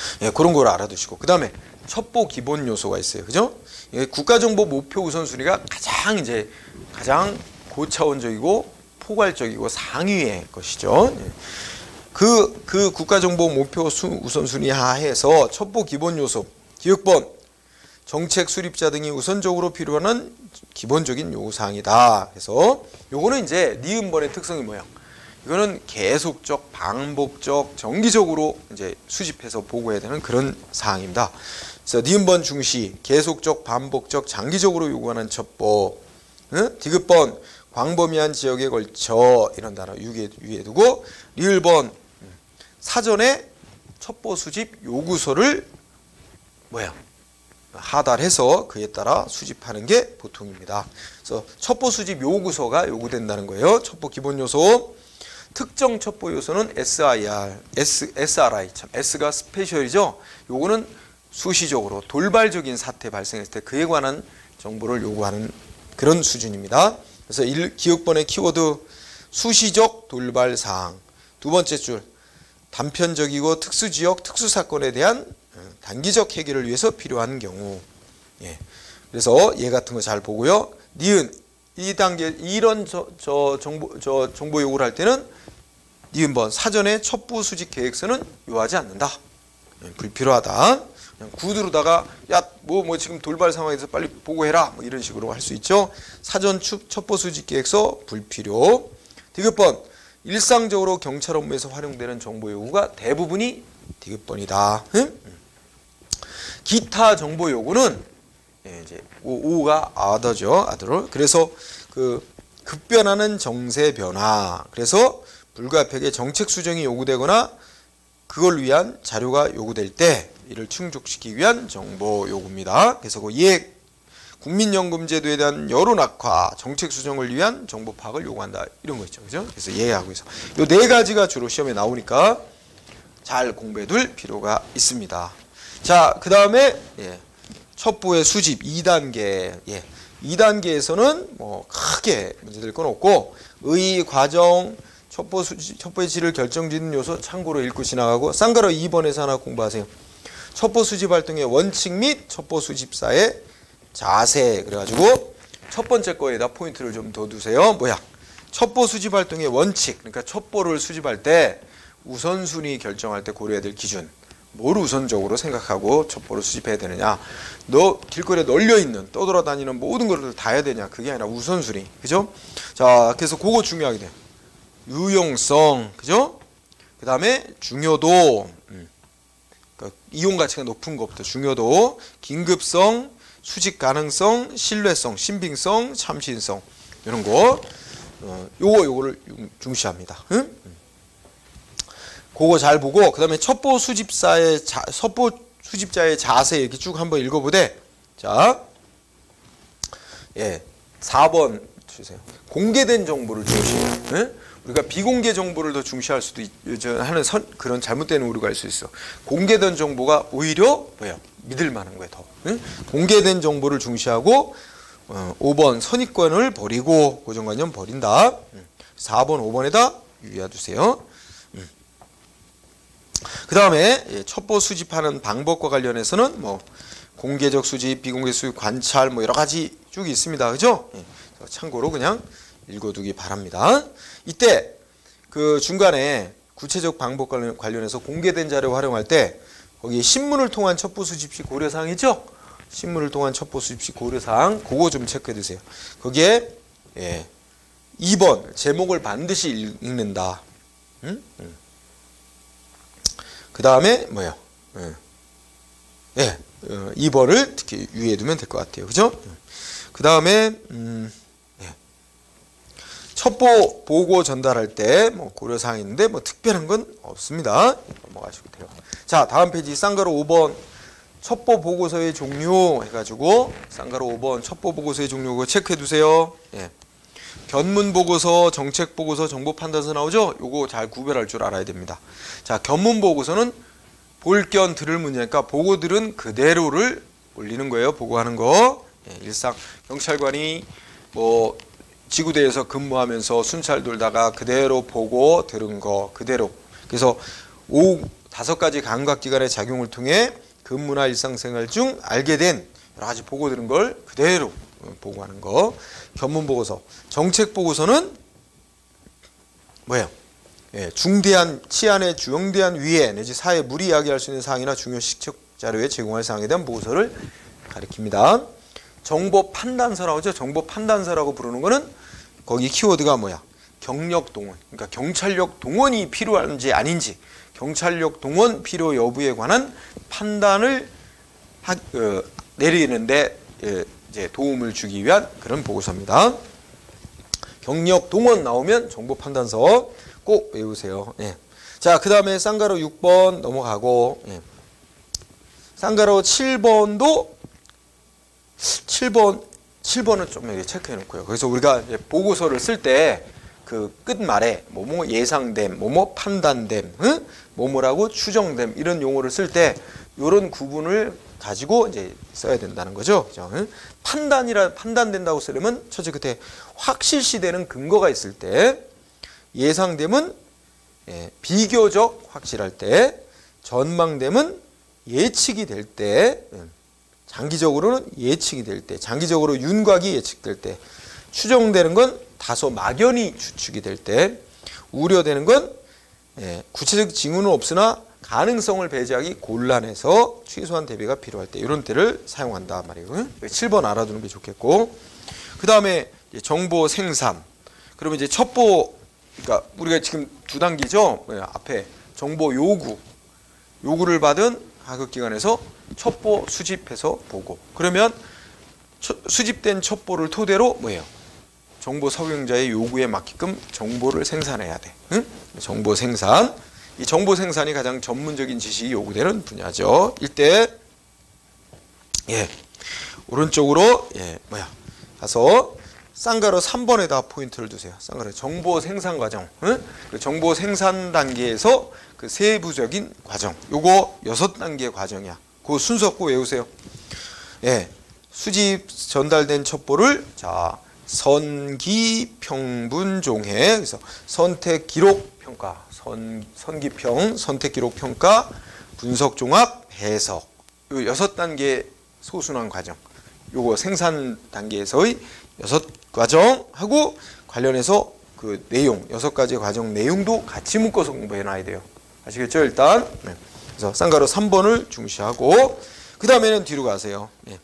예, 그런 걸 알아두시고 그 다음에 첩보 기본 요소가 있어요. 그죠? 예, 국가정보 목표 우선순위가 가장 이제 가장 고차원적이고 포괄적이고 상위의 것이죠. 예. 그, 그 국가정보 목표 수, 우선순위 하에서 첩보 기본 요소, 기획본, 정책 수립자 등이 우선적으로 필요한 기본적인 요구사항이다. 그래서 요거는 이제 니은번의 특성이 뭐야? 이거는 계속적, 반복적, 정기적으로 이제 수집해서 보고해야 되는 그런 사항입니다. 그래서 니은번 중시, 계속적, 반복적, 장기적으로 요구하는 첩보, 응? 디귿번, 광범위한 지역에 걸쳐 이런 단어 유의해, 유의해 두고 리을번, 사전에 첩보 수집 요구서를 뭐야? 하달해서 그에 따라 수집하는 게 보통입니다. 그래서 첩보 수집 요구서가 요구된다는 거예요. 첩보 기본 요소, 특정 첩보 요소는 에스아이알, S, 에스알아이, 참 S가 스페셜이죠. 요거는 수시적으로 돌발적인 사태 발생했을 때 그에 관한 정보를 요구하는 그런 수준입니다. 그래서 일, 기억번의 키워드 수시적 돌발 사항. 두 번째 줄 단편적이고 특수지역 특수사건에 대한 단기적 해결을 위해서 필요한 경우. 예. 그래서 얘 같은 거 잘 보고요. 니은 이 단계 이런 저, 저 정보 저 정보 요구를 할 때는 니은번 사전에 첩보 수집 계획서는 요하지 않는다. 예, 불필요하다. 그냥 구두로다가 야 뭐 뭐 지금 돌발 상황에서 빨리 보고해라 뭐 이런 식으로 할 수 있죠. 사전 첩보 수집 계획서 불필요. 디귿번 일상적으로 경찰 업무에서 활용되는 정보 요구가 대부분이 디귿번이다. 응? 기타 정보 요구는 예, 이제 오가 other죠. other. 그래서 그 급변하는 정세 변화. 그래서 불가피하게 정책 수정이 요구되거나 그걸 위한 자료가 요구될 때 이를 충족시키기 위한 정보 요구입니다. 그래서 그 이해 국민연금제도에 대한 여론 악화, 정책 수정을 위한 정보 파악을 요구한다. 이런 거 있죠. 그죠? 그래서 이해하고 있어. 요 네 가지가 주로 시험에 나오니까 잘 공부해 둘 필요가 있습니다. 자, 그 다음에 예, 첩보의 수집 이 단계. 예, 이 단계에서는 뭐 크게 문제될 건 없고 의, 과정, 첩보 수집, 첩보의 질을 결정짓는 요소 참고로 읽고 지나가고 쌍가로 이 번에서 하나 공부하세요. 첩보 수집 활동의 원칙 및 첩보 수집사의 자세. 그래가지고 첫 번째 거에다 포인트를 좀 더 두세요. 뭐야? 첩보 수집 활동의 원칙. 그러니까 첩보를 수집할 때 우선순위 결정할 때 고려해야 될 기준. 뭘 우선적으로 생각하고 첩보를 수집해야 되느냐. 너 길거리에 널려있는 떠돌아다니는 모든 것을 다 해야 되냐. 그게 아니라 우선순위. 그죠? 자, 그래서 그거 중요하게 돼. 유용성. 그죠? 그 다음에 중요도. 음. 그러니까 이용 가치가 높은 것부터 중요도. 긴급성. 수집 가능성. 신뢰성. 신빙성. 참신성. 이런 거. 어, 요거 요거를 중시합니다. 응? 그거 잘 보고 그 다음에 첩보 수집사의 자, 첩보 수집자의 자세 이렇게 쭉 한번 읽어보되 자, 예, 사 번 주세요. 공개된 정보를 중시해요. 예? 우리가 비공개 정보를 더 중시할 수도 있, 하는 선, 그런 잘못된 오류가 있을 수 있어. 공개된 정보가 오히려 뭐야 믿을 만한 거예요. 더 예? 공개된 정보를 중시하고 어, 오 번 선입견을 버리고 고정관념 버린다. 사 번 오 번에다 유의해 두세요. 그 다음에 첩보 수집하는 방법과 관련해서는 뭐 공개적 수집, 비공개 수집, 관찰 뭐 여러 가지 쭉 있습니다. 그죠? 참고로 그냥 읽어두기 바랍니다. 이때 그 중간에 구체적 방법 관련해서 공개된 자료 활용할 때 거기 신문을 통한 첩보 수집 시 고려사항 있죠? 신문을 통한 첩보 수집 시 고려사항 그거 좀 체크해 두세요. 거기에 예, 이 번 제목을 반드시 읽는다. 응? 응. 그 다음에 뭐예요? 예, 예 어, 이 번을 특히 유의해 두면 될 것 같아요. 그죠? 그 다음에 음, 예. 첩보 보고 전달할 때 뭐 고려사항이 있는데 뭐 특별한 건 없습니다. 넘어가시고 돼요. 자, 다음 페이지 쌍가로 오 번 첩보 보고서의 종류 해가지고 쌍가로 오 번 첩보 보고서의 종류 그거 체크해 두세요. 예. 견문 보고서, 정책 보고서, 정보 판단서 나오죠? 요거 잘 구별할 줄 알아야 됩니다. 자, 견문 보고서는 볼 견 들을 문제니까 보고들은 그대로를 올리는 거예요. 보고하는 거. 예, 일상 경찰관이 뭐 지구대에서 근무하면서 순찰 돌다가 그대로 보고 들은 거 그대로. 그래서 오 다섯 가지 감각기관의 작용을 통해 근무나 일상생활 중 알게 된 여러 가지 보고 들은 걸 그대로 보고하는 거. 견문보고서. 정책보고서는 뭐예요? 예, 중대한 치안의 중대한 위해 내지 사회에 무리 야기할 수 있는 사항이나 중요 시책 자료에 제공할 사항에 대한 보고서를 가리킵니다. 정보 판단서라고 하죠. 정보 판단서라고 부르는 거는 거기 키워드가 뭐야? 경력 동원. 그러니까 경찰력 동원이 필요한지 아닌지, 경찰력 동원 필요 여부에 관한 판단을 하, 어, 내리는데 예, 이제 도움을 주기 위한 그런 보고서입니다. 경력 동원 나오면 정보 판단서 꼭 외우세요. 예. 자, 그 다음에 쌍가로 육 번 넘어가고, 예. 쌍가로 칠 번도 칠 번 칠 번은 좀 여기 체크해 놓고요. 그래서 우리가 이제 보고서를 쓸 때 그 끝말에 뭐뭐 예상됨, 뭐뭐 판단됨, 응? 뭐뭐라고 추정됨 이런 용어를 쓸 때 이런 구분을 가지고 이제 써야 된다는 거죠. 그죠? 응? 판단이라 판단된다고 쓰려면 첫째 그때 확실시되는 근거가 있을 때, 예상됨은 예, 비교적 확실할 때, 전망됨은 예측이 될 때, 장기적으로는 예측이 될 때, 장기적으로 윤곽이 예측될 때, 추정되는 건 다소 막연히 추측이 될 때, 우려되는 건 예, 구체적 징후는 없으나 가능성을 배제하기 곤란해서 최소한 대비가 필요할 때, 이런 때를 사용한다 말이에요. 칠 번 알아두는 게 좋겠고, 그 다음에 정보 생산. 그러면 이제 첩보, 그러니까 우리가 지금 두 단계죠. 뭐야, 앞에 정보 요구, 요구를 받은 하급기관에서 첩보 수집해서 보고, 그러면 수집된 첩보를 토대로 뭐예요? 정보 사용자의 요구에 맞게끔 정보를 생산해야 돼. 응? 정보 생산. 이 정보 생산이 가장 전문적인 지식이 요구되는 분야죠. 이때 예 오른쪽으로 예 뭐야 가서 쌍가로 삼 번에다 포인트를 두세요. 쌍가로 정보 생산 과정. 응? 그 정보 생산 단계에서 그 세부적인 과정. 요거 여섯 단계 과정이야. 그 순서 꼭 외우세요. 예. 수집 전달된 첩보를 자 선기 평분 종해. 그래서 선택 기록 평가, 선 선기평, 선택 기록 평가, 분석 종합, 해석. 요 여섯 단계 소순환 과정. 요거 생산 단계에서의 여섯 과정하고 관련해서 그 내용, 여섯 가지 과정 내용도 같이 묶어서 공부해 놔야 돼요. 아시겠죠? 일단. 네. 그래서 쌍가로 삼 번을 중시하고, 그 다음에는 뒤로 가세요. 예.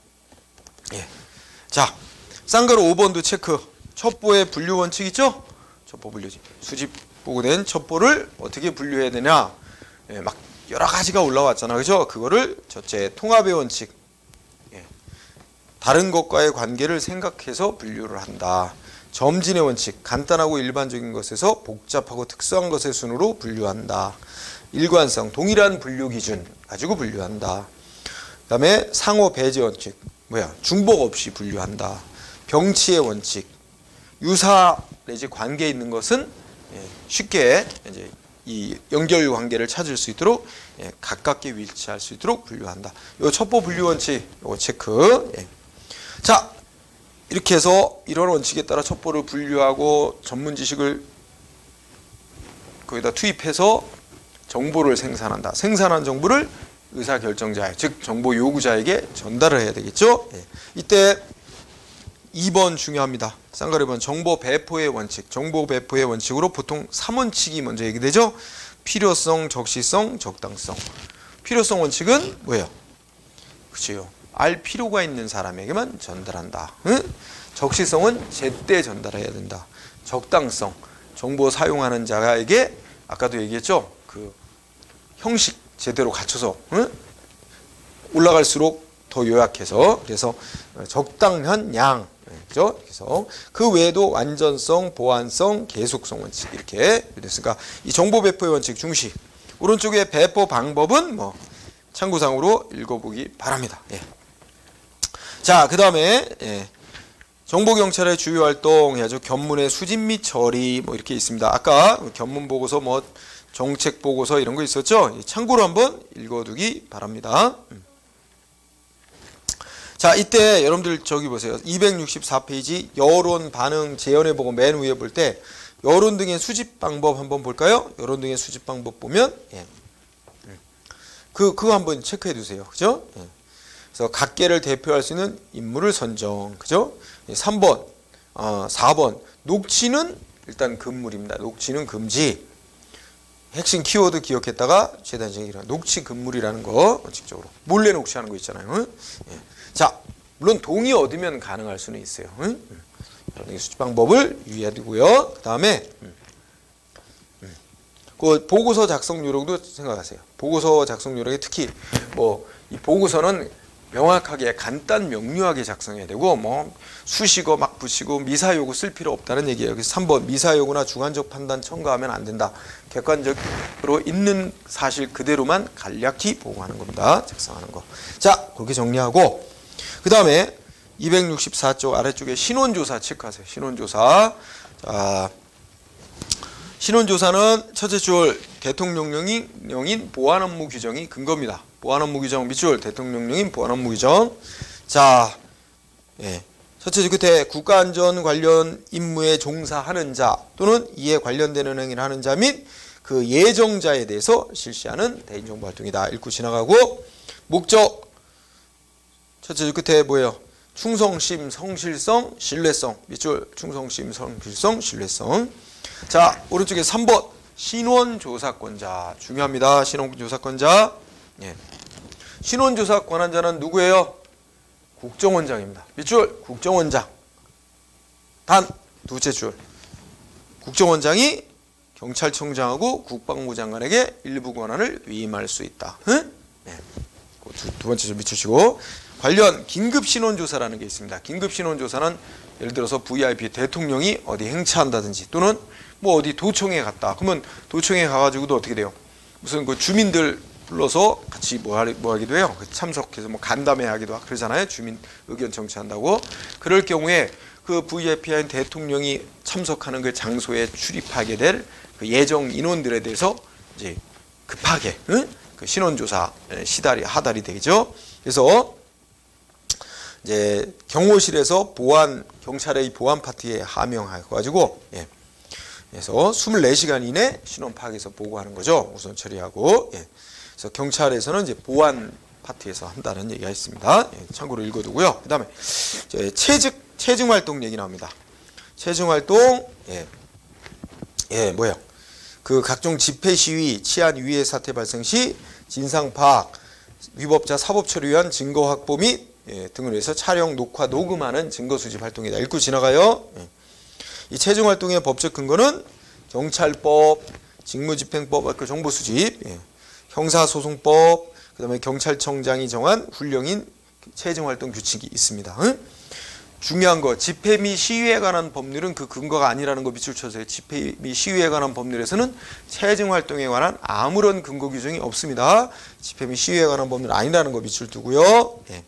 예. 자, 쌍가로 오 번도 체크. 첩보의 분류 원칙 있죠? 첩보 분류지. 수집 보고된 첩보를 어떻게 분류해야 되냐? 예, 막 여러 가지가 올라왔잖아. 그죠? 그거를 첫째, 통합의 원칙. 예. 다른 것과의 관계를 생각해서 분류를 한다. 점진의 원칙. 간단하고 일반적인 것에서 복잡하고 특수한 것의 순으로 분류한다. 일관성. 동일한 분류 기준 가지고 분류한다. 그 다음에 상호 배제 원칙. 뭐야? 중복 없이 분류한다. 병치의 원칙. 유사 내지 관계 있는 것은 쉽게 이제 이 연결 관계를 찾을 수 있도록 가깝게 위치할 수 있도록 분류한다. 요 첩보 분류 원칙 요거 체크. 예. 자, 이렇게 해서 이런 원칙에 따라 첩보를 분류하고 전문 지식을 거기다 투입해서 정보를 생산한다. 생산한 정보를 의사결정자, 즉 정보 요구자에게 전달을 해야 되겠죠. 예. 이때 이 번 중요합니다. 쌍가로 이 번 정보 배포의 원칙. 정보 배포의 원칙으로 보통 삼 원칙이 먼저 얘기되죠. 필요성, 적시성, 적당성. 필요성 원칙은 뭐예요? 그치요. 알 필요가 있는 사람에게만 전달한다. 응? 적시성은 제때 전달해야 된다. 적당성. 정보 사용하는 자에게 아까도 얘기했죠. 그 형식 제대로 갖춰서 응? 올라갈수록 더 요약해서, 그래서 적당한 양. 그죠? 그래서 그 외에도 완전성, 보안성, 계속성 원칙 이렇게 됐으니까 이 정보 배포의 원칙 중시. 오른쪽에 배포 방법은 뭐 참고상으로 읽어보기 바랍니다. 예. 자, 그 다음에 예. 정보경찰의 주요 활동 해야죠. 견문의 수집 및 처리 뭐 이렇게 있습니다. 아까 견문 보고서 뭐 정책 보고서 이런 거 있었죠. 참고로 한번 읽어두기 바랍니다. 자, 이때 여러분들 저기 보세요. 이백육십사 페이지 여론 반응 재연해 보고 맨 위에 볼 때 여론 등의 수집 방법 한번 볼까요? 여론 등의 수집 방법 보면 예. 그 그거 한번 체크해 두세요. 그죠? 예. 그래서 각계를 대표할 수 있는 인물을 선정. 그죠? 삼 번, 어, 사 번. 녹취는 일단 금물입니다. 녹취는 금지. 핵심 키워드 기억했다가 재단적인 녹취 금물이라는 거 원칙적으로 몰래 녹취하는 거 있잖아요. 응? 예. 자, 물론 동의 얻으면 가능할 수는 있어요. 응? 응. 수집 방법을 유의해야 되고요. 그 다음에 음. 음. 그 보고서 작성 요령도 생각하세요. 보고서 작성 요령에 특히 뭐 이 보고서는 명확하게 간단 명료하게 작성해야 되고 뭐 수식어 막 붙이고 미사여구 쓸 필요 없다는 얘기예요. 그래서 삼 번 미사여구나 주관적 판단 첨가하면 안 된다. 객관적으로 있는 사실 그대로만 간략히 보고하는 겁니다. 작성하는 거. 자, 그렇게 정리하고 그 다음에 이백육십사 쪽 아래쪽에 신원조사 체크하세요. 신원조사. 자, 신원조사는 첫째 줄 대통령령인 보안업무 규정이 근거입니다. 보안업무 규정 밑줄 대통령령인 보안업무 규정. 자, 예. 첫째 줄 끝에 국가안전 관련 임무에 종사하는 자 또는 이에 관련되는 행위를 하는 자 및 그 예정자에 대해서 실시하는 대인정보 활동이다. 읽고 지나가고 목적 첫째 줄 끝에 뭐예요? 충성심, 성실성, 신뢰성. 밑줄 충성심, 성실성, 신뢰성. 자, 오른쪽에 삼 번 신원조사권자 중요합니다. 신원조사권자. 예. 신원조사 권한자는 누구예요? 국정원장입니다. 밑줄 국정원장. 단 두째 줄 국정원장이 경찰청장하고 국방부 장관에게 일부 권한을 위임할 수 있다. 응? 네. 두, 두 번째 줄 밑주시고 관련 긴급신원조사라는 게 있습니다. 긴급신원조사는 예를 들어서 브이아이피 대통령이 어디 행차한다든지 또는 뭐 어디 도청에 갔다. 그러면 도청에 가가지고도 어떻게 돼요? 무슨 그 주민들 불러서 같이 뭐, 하기, 뭐 하기도 해요. 참석해서 뭐 간담회 하기도 하고 그러잖아요. 주민 의견 청취한다고. 그럴 경우에 그 브이아이피인 대통령이 참석하는 그 장소에 출입하게 될 그 예정 인원들에 대해서 이제 급하게 응? 그 신원조사 시달이 하달이 되겠죠. 그래서 이제 경호실에서 보안 경찰의 보안 파티에 하명해가지고 예. 그래서 이십사 시간 이내 신원 파악해서 보고하는 거죠. 우선 처리하고. 예. 그래서 경찰에서는 이제 보안 파티에서 한다는 얘기가 있습니다. 예. 참고로 읽어두고요. 그 다음에 체증 체증 활동 얘기 나옵니다. 체증 활동 예. 예, 뭐야? 그 각종 집회 시위, 치안 위해 사태 발생 시 진상 파악, 위법자 사법 처리 위한 증거 확보 및 예, 등을 위해서 촬영, 녹화, 녹음하는 증거 수집 활동이다. 읽고 지나가요. 예. 이 체증 활동의 법적 근거는 경찰법, 직무집행법, 그 정보 수집, 예. 형사소송법, 그다음에 경찰청장이 정한 훈령인 체증 활동 규칙이 있습니다. 응? 중요한 거 집회 및 시위에 관한 법률은 그 근거가 아니라는 거 밑줄 쳐주세요. 집회 및 시위에 관한 법률에서는 체증 활동에 관한 아무런 근거 규정이 없습니다. 집회 및 시위에 관한 법률 아니라는 거 밑줄 두고요. 예.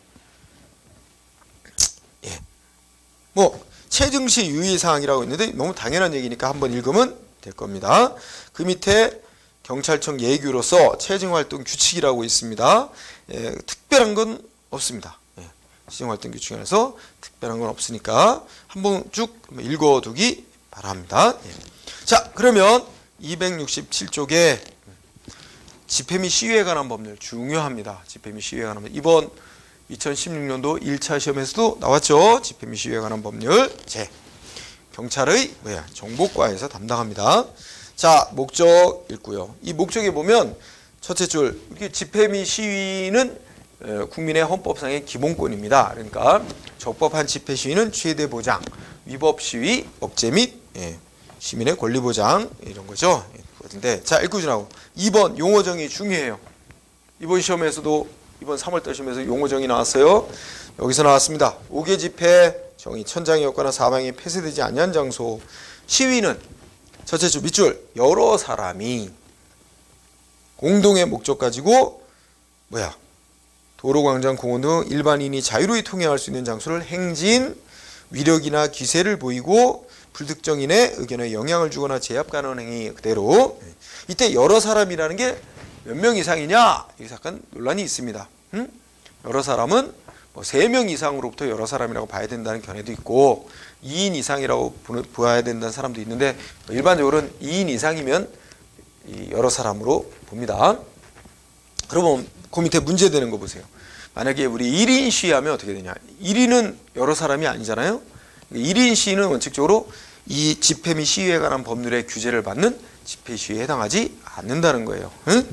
예. 뭐 체증 시 유의사항이라고 있는데 너무 당연한 얘기니까 한번 읽으면 될 겁니다. 그 밑에 경찰청 예규로서 체증 활동 규칙이라고 있습니다. 예, 특별한 건 없습니다. 예, 체증 활동 규칙 안에서 특별한 건 없으니까 한번 쭉 읽어두기 바랍니다. 예. 자, 그러면 이백육십칠 쪽에 집회 및 시위에 관한 법률 중요합니다. 집회 및 시위에 관한 법률. 이번 이천십육 년도 일 차 시험에서도 나왔죠. 집회 및 시위에 관한 법률. 제 경찰의 뭐야 정보과에서 담당합니다. 자, 목적 읽고요. 이 목적에 보면 첫째 줄 이렇게 집회 및 시위는 국민의 헌법상의 기본권입니다. 그러니까 적법한 집회 시위는 최대 보장, 위법 시위 억제 및 예, 시민의 권리 보장 이런 거죠. 그런데 자, 읽고 지나고 이 번 용어 정의 중요해요. 이번 시험에서도 이번 삼월 달 시험에서 용어 정의 나왔어요. 여기서 나왔습니다. 오 개 집회 정의 천장이 없거나 사방이 폐쇄되지 아니한 장소. 시위는 첫째 줄 밑줄 여러 사람이 공동의 목적 가지고 뭐야 도로, 광장, 공원 등 일반인이 자유로이 통행할 수 있는 장소를 행진, 위력이나 기세를 보이고 불특정인의 의견에 영향을 주거나 제압하는 행위 그대로. 이때 여러 사람이라는 게 몇 명 이상이냐? 여기서 약간 논란이 있습니다. 응? 여러 사람은 뭐 세 명 이상으로부터 여러 사람이라고 봐야 된다는 견해도 있고 이 인 이상이라고 보아야 된다는 사람도 있는데 일반적으로는 이 인 이상이면 여러 사람으로 봅니다. 그러면 그 밑에 문제되는 거 보세요. 만약에 우리 일 인 시위하면 어떻게 되냐. 일 인은 여러 사람이 아니잖아요. 일 인 시위는 원칙적으로 이 집회 및 시위에 관한 법률의 규제를 받는 집회 시위에 해당하지 않는다는 거예요. 응?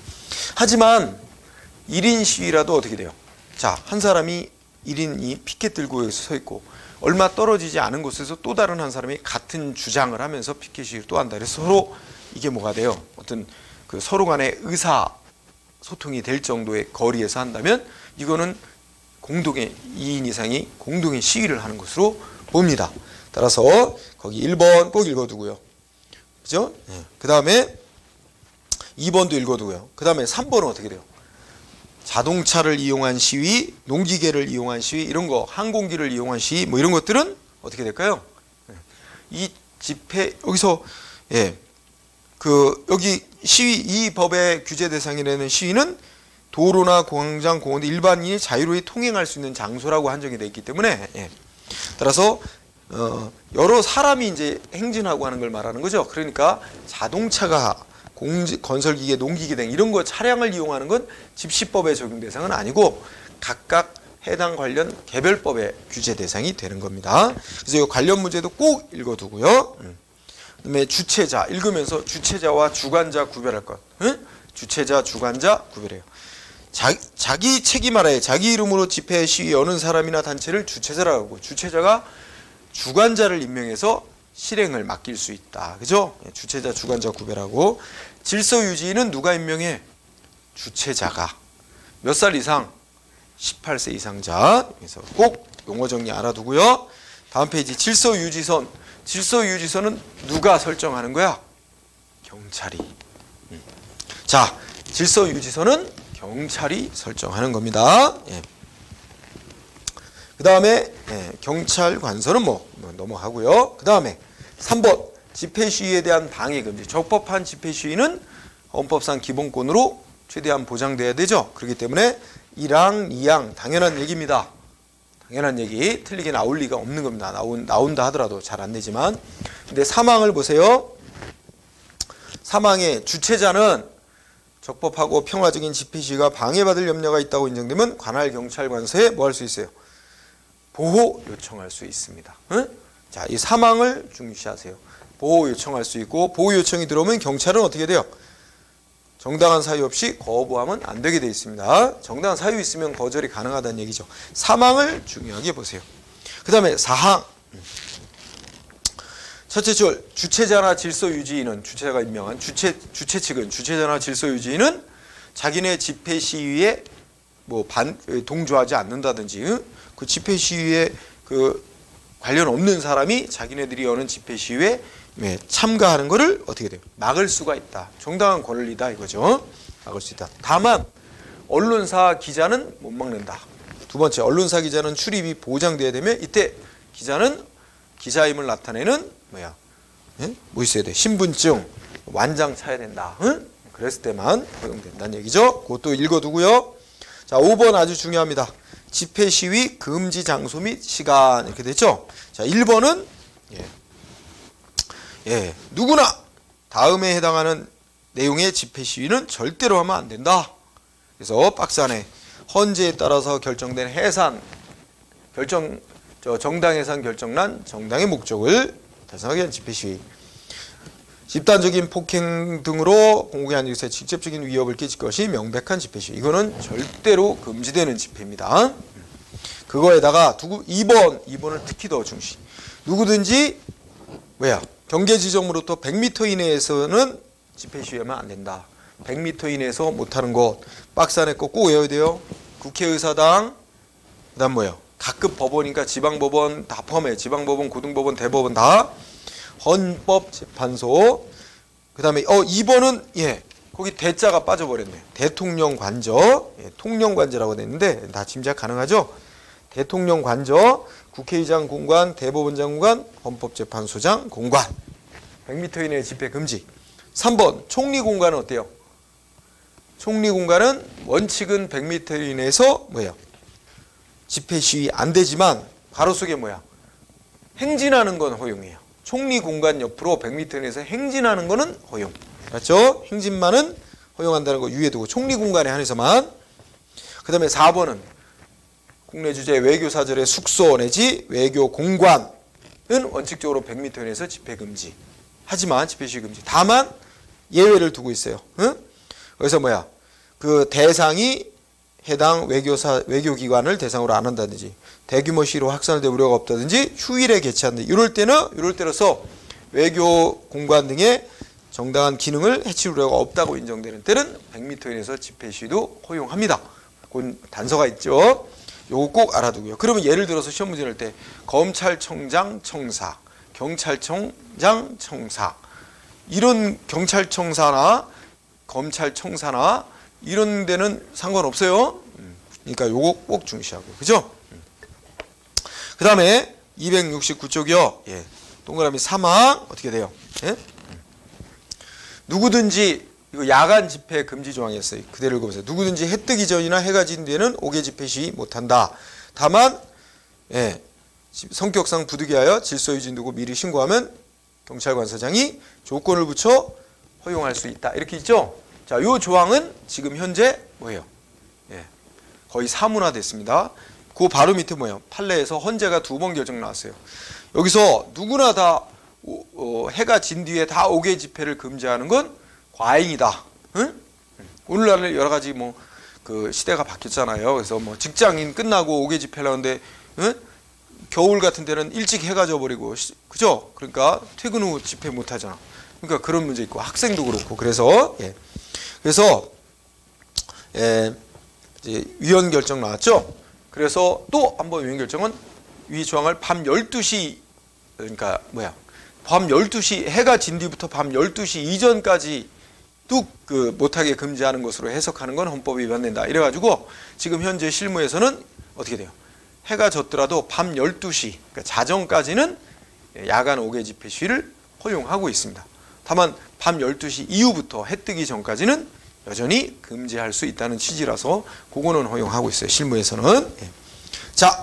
하지만 일 인 시위라도 어떻게 돼요? 자, 한 사람이 일 인이 피켓 들고 여기서 서 있고 얼마 떨어지지 않은 곳에서 또 다른 한 사람이 같은 주장을 하면서 피켓 시위를 또 한다. 그래서 서로 이게 뭐가 돼요? 어떤 그 서로 간의 의사 소통이 될 정도의 거리에서 한다면 이거는 공동의 이 인 이상이 공동의 시위를 하는 것으로 봅니다. 따라서 거기 일 번 꼭 읽어두고요. 그죠? 네. 그 다음에 이 번도 읽어두고요. 그 다음에 삼 번은 어떻게 돼요? 자동차를 이용한 시위, 농기계를 이용한 시위, 이런 거, 항공기를 이용한 시위, 뭐 이런 것들은 어떻게 될까요? 네. 이 집회, 여기서, 예, 그, 여기 시위, 이 법의 규제 대상이라는 시위는 도로나 공항장, 공원 등 일반인이 자유로이 통행할 수 있는 장소라고 한정이 되어 있기 때문에, 예. 따라서 어, 여러 사람이 이제 행진하고 하는 걸 말하는 거죠. 그러니까 자동차가 공지, 건설기계, 농기계 등 이런 거 차량을 이용하는 건 집시법의 적용 대상은 아니고 각각 해당 관련 개별법의 규제 대상이 되는 겁니다. 그래서 이 관련 문제도 꼭 읽어두고요. 그다음에 주체자 읽으면서 주체자와 주관자 구별할 것. 응? 주체자, 주관자 구별해요. 자, 자기 책임하라에 자기 이름으로 집회, 시위 여는 사람이나 단체를 주체자라고 하고 주체자가 주관자를 임명해서 실행을 맡길 수 있다. 그죠? 주체자, 주관자 구별하고 질서 유지는 누가 임명해? 주체자가. 몇 살 이상? 십팔 세 이상자. 그래서 꼭 용어 정리 알아두고요. 다음 페이지 질서 유지선. 질서 유지선은 누가 설정하는 거야? 경찰이. 자, 질서 유지선은 경찰이 설정하는 겁니다. 예. 그 다음에 예, 경찰 관서는 뭐, 뭐 넘어가고요. 그 다음에 삼 번 집회 시위에 대한 방해 금지. 적법한 집회 시위는 헌법상 기본권으로 최대한 보장돼야 되죠. 그렇기 때문에 일항, 이항 당연한 얘기입니다. 당연한 얘기. 틀리게 나올 리가 없는 겁니다. 나온, 나온다 하더라도 잘 안 되지만. 근데 사망을 보세요. 사망의 주체자는 적법하고 평화적인 집회 시위가 방해받을 염려가 있다고 인정되면 관할 경찰 관서에 뭐 할 수 있어요? 보호 요청할 수 있습니다. 응? 자, 이 사망을 중시하세요. 보호 요청할 수 있고 보호 요청이 들어오면 경찰은 어떻게 돼요? 정당한 사유 없이 거부하면 안 되게 되어 있습니다. 정당한 사유 있으면 거절이 가능하다는 얘기죠. 사망을 중요하게 보세요. 그 다음에 사항. 첫째 줄, 주체자나 질서 유지인은 주체자가 임명한 주체 주체 측은 주체자나 질서 유지인은 자기네 집회 시위에 뭐 반 동조하지 않는다든지 그 집회 시위에 그 관련 없는 사람이 자기네들이 여는 집회 시위에 참가하는 것을 어떻게 돼요? 막을 수가 있다. 정당한 권리다 이거죠. 막을 수 있다. 다만 언론사 기자는 못 막는다. 두 번째, 언론사 기자는 출입이 보장돼야 되면 이때 기자는 기자임을 나타내는 뭐야? 예? 뭐 있어야 돼? 신분증, 완장 차야 된다. 응? 그랬을 때만 허용된다는 얘기죠. 그것도 읽어두고요. 자, 오 번 아주 중요합니다. 집회 시위 금지 장소 및 시간 이렇게 됐죠. 자, 일 번은 예. 예, 누구나 다음에 해당하는 내용의 집회 시위는 절대로 하면 안 된다. 그래서 박스 안에 헌재에 따라서 결정된 해산 결정 저 정당 해산 결정난 정당의 목적을 달성하기 위한 집회 시위. 집단적인 폭행 등으로 공공의 안전에 직접적인 위협을 끼칠 것이 명백한 집회 시위. 이거는 절대로 금지되는 집회입니다. 그거에다가 두고 이 번, 이 번을 특히 더 중시. 누구든지 뭐야? 경계 지점으로부터 백 미터 이내에서는 집회 시위하면 안 된다. 백 미터 이내에서 못하는 곳. 박스 안에 거 꼭 외워야 돼요. 국회의사당, 그 다음 뭐예요? 각급 법원이니까 지방법원 다 포함해. 지방법원, 고등법원, 대법원 다. 헌법재판소. 그 다음에 어 이 번은 예 거기 대자가 빠져버렸네. 대통령 관저. 예, 통령 관저라고 됐는데 다 짐작 가능하죠? 대통령 관저, 국회의장 공관, 대법원장 공관, 헌법재판소장 공관. 백 미터 이내 집회 금지. 삼 번 총리 공관은 어때요? 총리 공관은 원칙은 백 미터 이내에서 뭐예요? 집회 시위 안 되지만 가로 속에 뭐야? 행진하는 건 허용해요. 총리 공간 옆으로 백 미터 이내에서 행진하는 거는 허용. 맞죠? 행진만은 허용한다는 거 유의해 두고 총리 공간에 한해서만. 그 다음에 사 번은 국내 주재 외교사절의 숙소 내지 외교 공관은 원칙적으로 백 미터 이내에서 집회 금지. 하지만 집회 시위 금지. 다만 예외를 두고 있어요. 응? 그래서 뭐야? 그 대상이 해당 외교사 외교기관을 대상으로 안 한다든지 대규모 시위로 확산될 우려가 없다든지 휴일에 개최한다. 이럴 때는 이럴 때로서 외교 공관 등의 정당한 기능을 해칠 우려가 없다고 인정되는 때는 백 미터 이내에서 집회 시위도 허용합니다. 그건 단서가 있죠. 요거 꼭 알아두고요. 그러면 예를 들어서 시험 문제 낼 때 검찰청장 청사, 경찰청장 청사 이런 경찰청사나 검찰청사나 이런 데는 상관없어요. 그러니까 요거 꼭 중시하고. 그죠? 그 다음에 이백육십구 쪽이요. 예. 동그라미 삼 항 어떻게 돼요? 예? 누구든지 이거 야간 집회 금지 조항이었어요. 그대로 읽어보세요. 누구든지 해 뜨기 전이나 해가 진 뒤에는 옥외 집회 시위 못한다. 다만 예, 성격상 부득이하여 질서 유지인 두고 미리 신고하면 경찰관서장이 조건을 붙여 허용할 수 있다. 이렇게 있죠. 자, 요 조항은 지금 현재 뭐예요? 예, 거의 사문화됐습니다. 그 바로 밑에 뭐예요? 판례에서 헌재가 두 번 결정 나왔어요. 여기서 누구나 다 어, 해가 진 뒤에 다 옥외 집회를 금지하는 건 과잉이다. 응? 오늘날은 여러 가지 뭐 그 시대가 바뀌었잖아요. 그래서 뭐 직장인 끝나고 옥외 집회를 하는데 응? 겨울 같은 데는 일찍 해가 져버리고 그죠? 그러니까 퇴근 후 집회 못 하잖아. 그러니까 그런 문제 있고 학생도 그렇고 그래서 예. 그래서 예, 이제 위헌 결정 나왔죠. 그래서 또 한 번 위헌 결정은 위 조항을 밤 열두 시 그러니까 뭐야? 밤 열두 시 해가 진 뒤부터 밤 열두 시 이전까지 뚝 그 못하게 금지하는 것으로 해석하는 건 헌법에 위반된다. 이래가지고 지금 현재 실무에서는 어떻게 돼요? 해가 졌더라도 밤 열두 시 그러니까 자정까지는 야간 옥외 집회 시위를 허용하고 있습니다. 다만 밤 열두 시 이후부터 해 뜨기 전까지는 여전히 금지할 수 있다는 취지라서 그거는 허용하고 있어요. 실무에서는. 예. 자,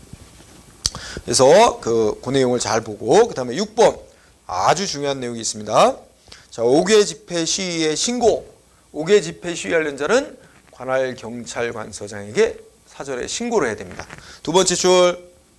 그래서 그, 그 내용을 잘 보고 그 다음에 육 번 아주 중요한 내용이 있습니다. 자, 옥외 집회 시위의 신고. 옥외 집회 시위하려는 자는 관할 경찰관서장에게 사전에 신고를 해야 됩니다. 두 번째 줄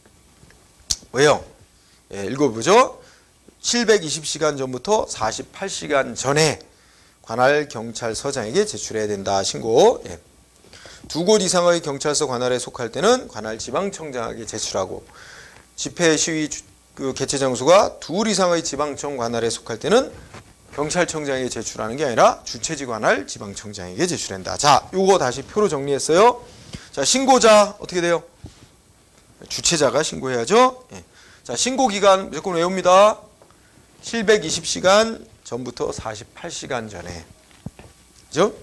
왜요? 예, 읽어보죠. 칠백이십 시간 전부터 사십팔 시간 전에 관할 경찰서장에게 제출해야 된다. 신고. 예. 두 곳 이상의 경찰서 관할에 속할 때는 관할 지방청장에게 제출하고 집회 시위 그 개최 장소가 둘 이상의 지방청 관할에 속할 때는 경찰청장에게 제출하는 게 아니라 주최지 관할 지방청장에게 제출한다. 자, 요거 다시 표로 정리했어요. 자, 신고자 어떻게 돼요? 주최자가 신고해야죠. 예. 자, 신고 기간 무조건 외웁니다. 칠백이십 시간 전부터 사십팔 시간 전에. 그죠?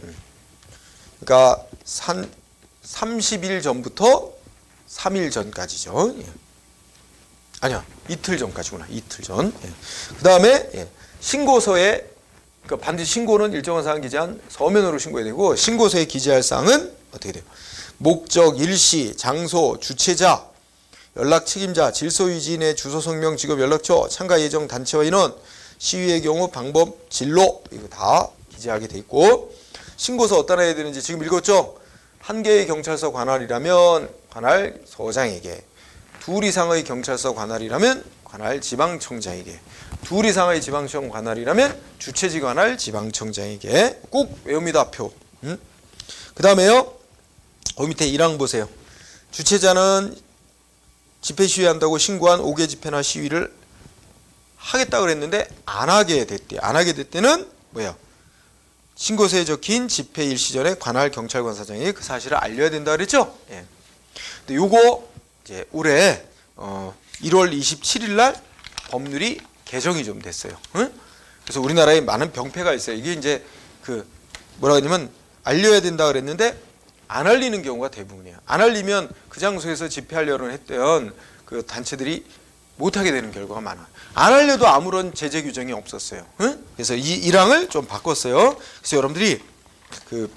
그러니까 산, 삼십 일 전부터 삼 일 전까지죠. 예. 아니야, 이틀 전까지구나. 이틀 전. 예. 그 다음에 예. 신고서에 그러니까 반드시 신고는 일정한 사항 기재한 서면으로 신고해야 되고 신고서에 기재할 사항은 어떻게 돼요? 목적, 일시, 장소, 주최자, 연락 책임자, 질서 유지인의 주소, 성명, 직업, 연락처, 참가 예정 단체와 인원, 시위의 경우 방법, 진로 이거 다 기재하게 돼 있고 신고서 어디다 놔야 되는지 지금 읽었죠? 한 개의 경찰서 관할이라면 관할 서장에게, 둘 이상의 경찰서 관할이라면 관할 지방청장에게, 둘 이상의 지방청 관할이라면 주최지 관할 지방청장에게 꼭 외웁니다. 표. 음? 그 다음에요. 거기 밑에 일 항 보세요. 주최자는 집회 시위한다고 신고한 옥외 집회나 시위를 하겠다 그랬는데 안 하게 됐대. 안 하게 됐대는 뭐야? 신고서에 적힌 집회 일시 전에 관할 경찰관사장이 그 사실을 알려야 된다 그랬죠? 예. 근데 요거 이제 올해 어 일월 이십칠일 날 법률이 개정이 좀 됐어요. 응? 그래서 우리나라에 많은 병폐가 있어요. 이게 이제 그 뭐라 하냐면 알려야 된다 그랬는데 안 알리는 경우가 대부분이에요. 안 알리면 그 장소에서 집회하려고 했던 그 단체들이 못하게 되는 결과가 많아요. 안 알려도 아무런 제재 규정이 없었어요. 응? 그래서 이 일 항을 좀 바꿨어요. 그래서 여러분들이 그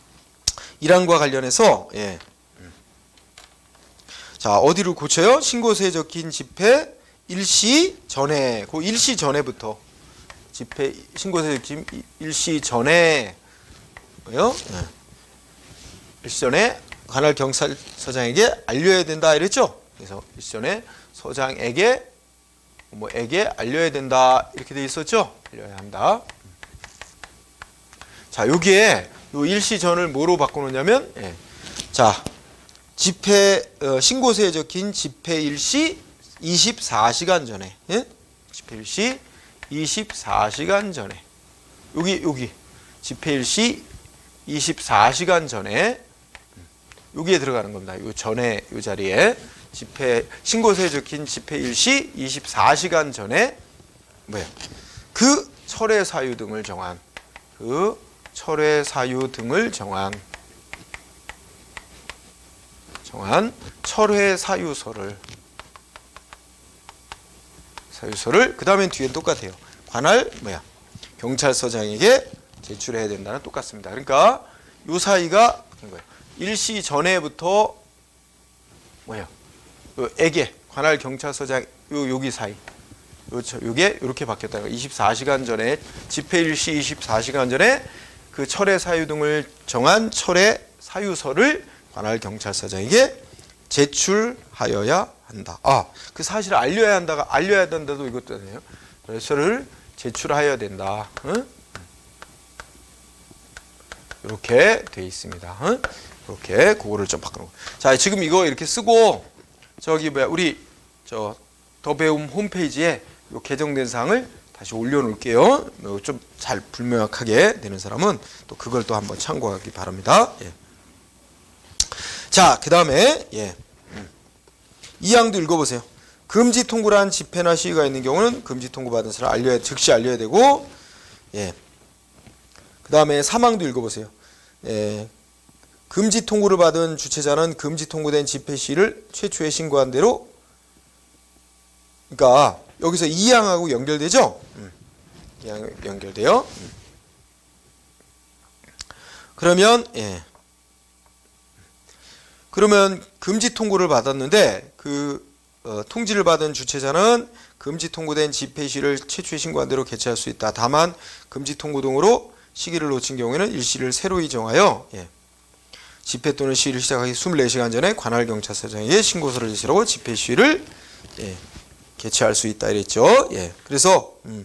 일 항과 관련해서 예. 자, 어디를 고쳐요? 신고서에 적힌 집회 일시 전에, 그 일시 전에부터 집회 신고서에 적힌 일시 전에 뭐요? 예. 일시 전에 관할 경찰서장에게 알려야 된다 이랬죠. 그래서 일전에 서장에게 뭐에게 알려야 된다 이렇게 돼 있었죠. 알려야 한다. 자, 여기에 요 일시전을 뭐로 바꿔놓냐면, 예. 자, 집회 어, 신고서에 적힌 집회일시 이십사 시간 전에, 예? 집회일시 이십사 시간 전에, 여기 여기 집회일시 이십사 시간 전에 여기에 들어가는 겁니다. 요 전에 요 자리에 집회 신고서에 적힌 집회일시 이십사 시간 전에 뭐야? 그 철회 사유 등을 정한 그 철회 사유 등을 정한 정한 철회 사유서를 사유서를 그 다음엔 뒤엔 똑같아요. 관할 뭐야? 경찰서장에게 제출해야 된다는 똑같습니다. 그러니까 요 사이가 거예요. 일시 전에부터 뭐야? 요 에게 관할 경찰서장 요 여기 사이 요 요게 이렇게 바뀌었다. 이십사 시간 전에 집회일시 이십사 시간 전에 그 철회 사유 등을 정한 철회 사유서를 관할 경찰서장에게 제출하여야 한다. 아, 그 사실을 알려야 한다가 알려야 된다도 이것도 아니에요. 서를 제출하여야 된다. 응? 이렇게 돼 있습니다. 응? 이렇게 그거를 좀 바꾸는 거. 자, 지금 이거 이렇게 쓰고 저기 뭐야 우리 저 더 배움 홈페이지에 요 개정된 사항을 다시 올려놓을게요. 좀 잘 불명확하게 되는 사람은 또 그걸 또 한번 참고하기 바랍니다. 예. 자, 그 다음에 예. 이 항도 읽어보세요. 금지 통보란 집회나 시위가 있는 경우는 금지 통보 받은 사람 알려야 즉시 알려야 되고, 예. 그 다음에 삼 항도 읽어보세요. 예. 금지 통보를 받은 주최자는 금지 통보된 집회 시위를 최초에 신고한 대로, 그러니까 여기서 이 항하고 연결되죠? 음. 이 항 연결돼요. 음. 그러면 예. 그러면 금지 통보를 받았는데 그 어, 통지를 받은 주최자는 금지 통보된 집회 시를 최초에 신고한 대로 개최할 수 있다. 다만 금지 통보 등으로 시기를 놓친 경우에는 일시를 새로이 정하여 예. 집회 또는 시위를 시작하기 이십사 시간 전에 관할 경찰서장에게 신고서를 제출하고 집회 시위를 예. 개최할 수 있다 이랬죠. 예. 그래서 음.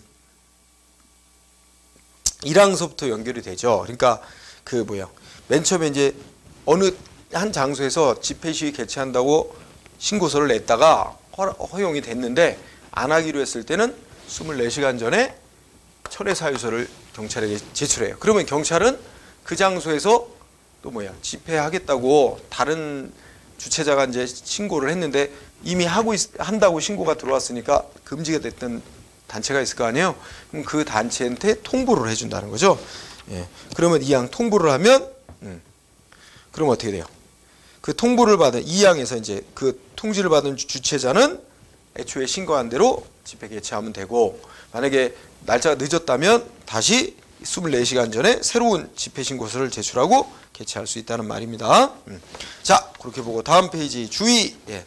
일 항서부터 연결이 되죠. 그러니까 그 뭐야 맨 처음에 이제 어느 한 장소에서 집회 시위 개최한다고 신고서를 냈다가 허용이 됐는데 안 하기로 했을 때는 이십사 시간 전에 철회 사유서를 경찰에게 제출해요. 그러면 경찰은 그 장소에서 또 뭐야 집회하겠다고 다른 주최자가 이제 신고를 했는데 이미 하고 있, 한다고 신고가 들어왔으니까 금지가 됐던 단체가 있을 거 아니에요. 그럼 그 단체한테 통보를 해준다는 거죠. 예. 그러면 이 항 통보를 하면 음. 그럼 어떻게 돼요? 그 통보를 받은 이 항에서 이제 그 통지를 받은 주최자는 애초에 신고한 대로 집회 개최하면 되고, 만약에 날짜가 늦었다면 다시 이십사 시간 전에 새로운 집회 신고서를 제출하고 개최할 수 있다는 말입니다. 음. 자, 그렇게 보고 다음 페이지 주의. 예.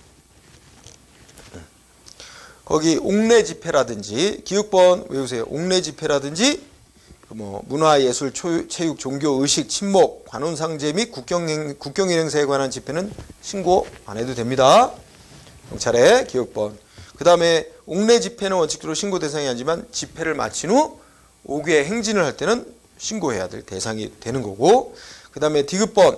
음. 거기 옥내 집회라든지 기육번 외우세요. 옥내 집회라든지 뭐 문화예술, 체육, 종교, 의식, 친목, 관훈상제 및 국경, 국경일 행사에 관한 집회는 신고 안 해도 됩니다. 경찰에 기억번. 그 다음에 옥내 집회는 원칙적으로 신고 대상이 아니지만 집회를 마친 후 옥외 행진을 할 때는 신고해야 될 대상이 되는 거고, 그 다음에 디귿번.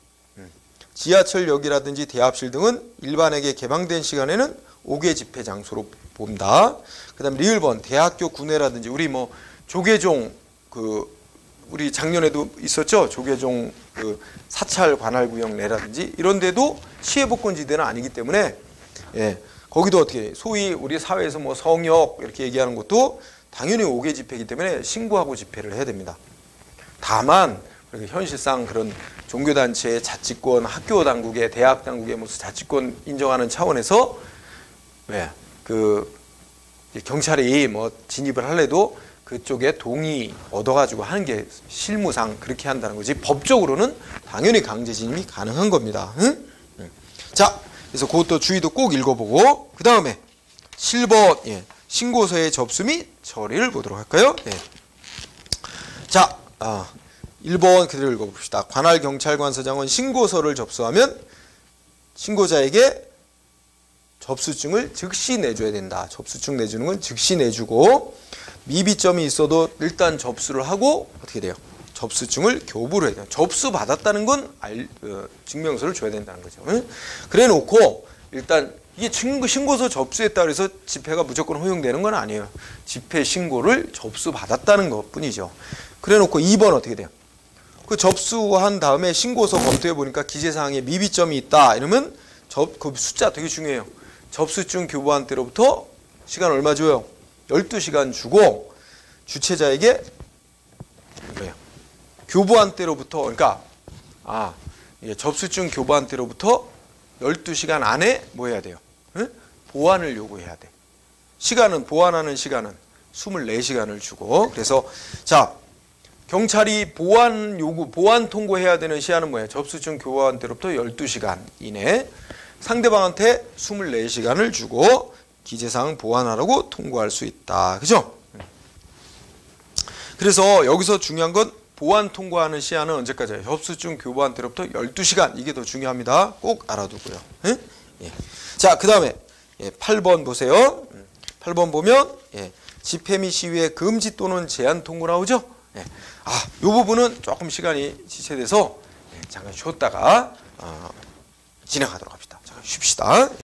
지하철역이라든지 대합실 등은 일반에게 개방된 시간에는 옥외 집회 장소로 본다. 그 다음에 리을번. 대학교 구내라든지 우리 뭐 조계종 그 우리 작년에도 있었죠. 조계종 그 사찰 관할 구역 내라든지 이런 데도 시해 복권지대는 아니기 때문에 예. 거기도 어떻게 소위 우리 사회에서 뭐 성역 이렇게 얘기하는 것도 당연히 옥외 집회이기 때문에 신고하고 집회를 해야 됩니다. 다만 현실상 그런 종교단체의 자치권, 학교 당국의 대학 당국의 무슨 자치권 인정하는 차원에서 왜 그 경찰이 뭐 진입을 할래도 그쪽에 동의 얻어가지고 하는 게 실무상 그렇게 한다는 거지, 법적으로는 당연히 강제 진입이 가능한 겁니다. 응? 응. 자, 그래서 그것도 주의도 꼭 읽어보고, 그 다음에 칠 번 예, 신고서의 접수 및 처리를 보도록 할까요? 예. 자, 아, 일 번 그대로 읽어봅시다. 관할 경찰관서장은 신고서를 접수하면 신고자에게 접수증을 즉시 내줘야 된다. 접수증 내주는 건 즉시 내주고 미비점이 있어도 일단 접수를 하고 어떻게 돼요? 접수증을 교부를 해야 돼요. 접수 받았다는 건 알, 어, 증명서를 줘야 된다는 거죠. 응? 그래 놓고 일단 이게 신고, 신고서 접수했다 그래서 집회가 무조건 허용되는 건 아니에요. 집회 신고를 접수 받았다는 것 뿐이죠. 그래 놓고 이 번 어떻게 돼요? 그 접수한 다음에 신고서 검토해 보니까 기재사항에 미비점이 있다. 이러면 접, 그 숫자 되게 중요해요. 접수증 교부한 때로부터 시간 얼마 줘요? 열두 시간 주고 주최자에게 뭐예요? 교부한 때로부터 그러니까 아, 예, 접수증 교부한 때로부터 열두 시간 안에 뭐 해야 돼요? 응? 보완을 요구해야 돼. 시간은 보완하는 시간은 이십사 시간을 주고 그래서 자 경찰이 보완 요구, 보완 통고해야 되는 시한은 뭐예요? 접수증 교부한 때로부터 열두 시간 이내 상대방한테 이십사 시간을 주고 기재사항 보완하라고 통고할 수 있다. 그죠? 그래서 여기서 중요한 건 보완 통고하는 시한은 언제까지예요? 접수증 교부한 때로부터 열두 시간. 이게 더 중요합니다. 꼭 알아두고요. 예? 예. 자, 그 다음에 예, 팔 번 보세요. 팔 번 보면 예, 집회 및 시위에 금지 또는 제한 통고 나오죠? 예. 아, 이 부분은 조금 시간이 지체돼서 예, 잠깐 쉬었다가 어, 진행하도록 합시다. 잠깐 쉽시다.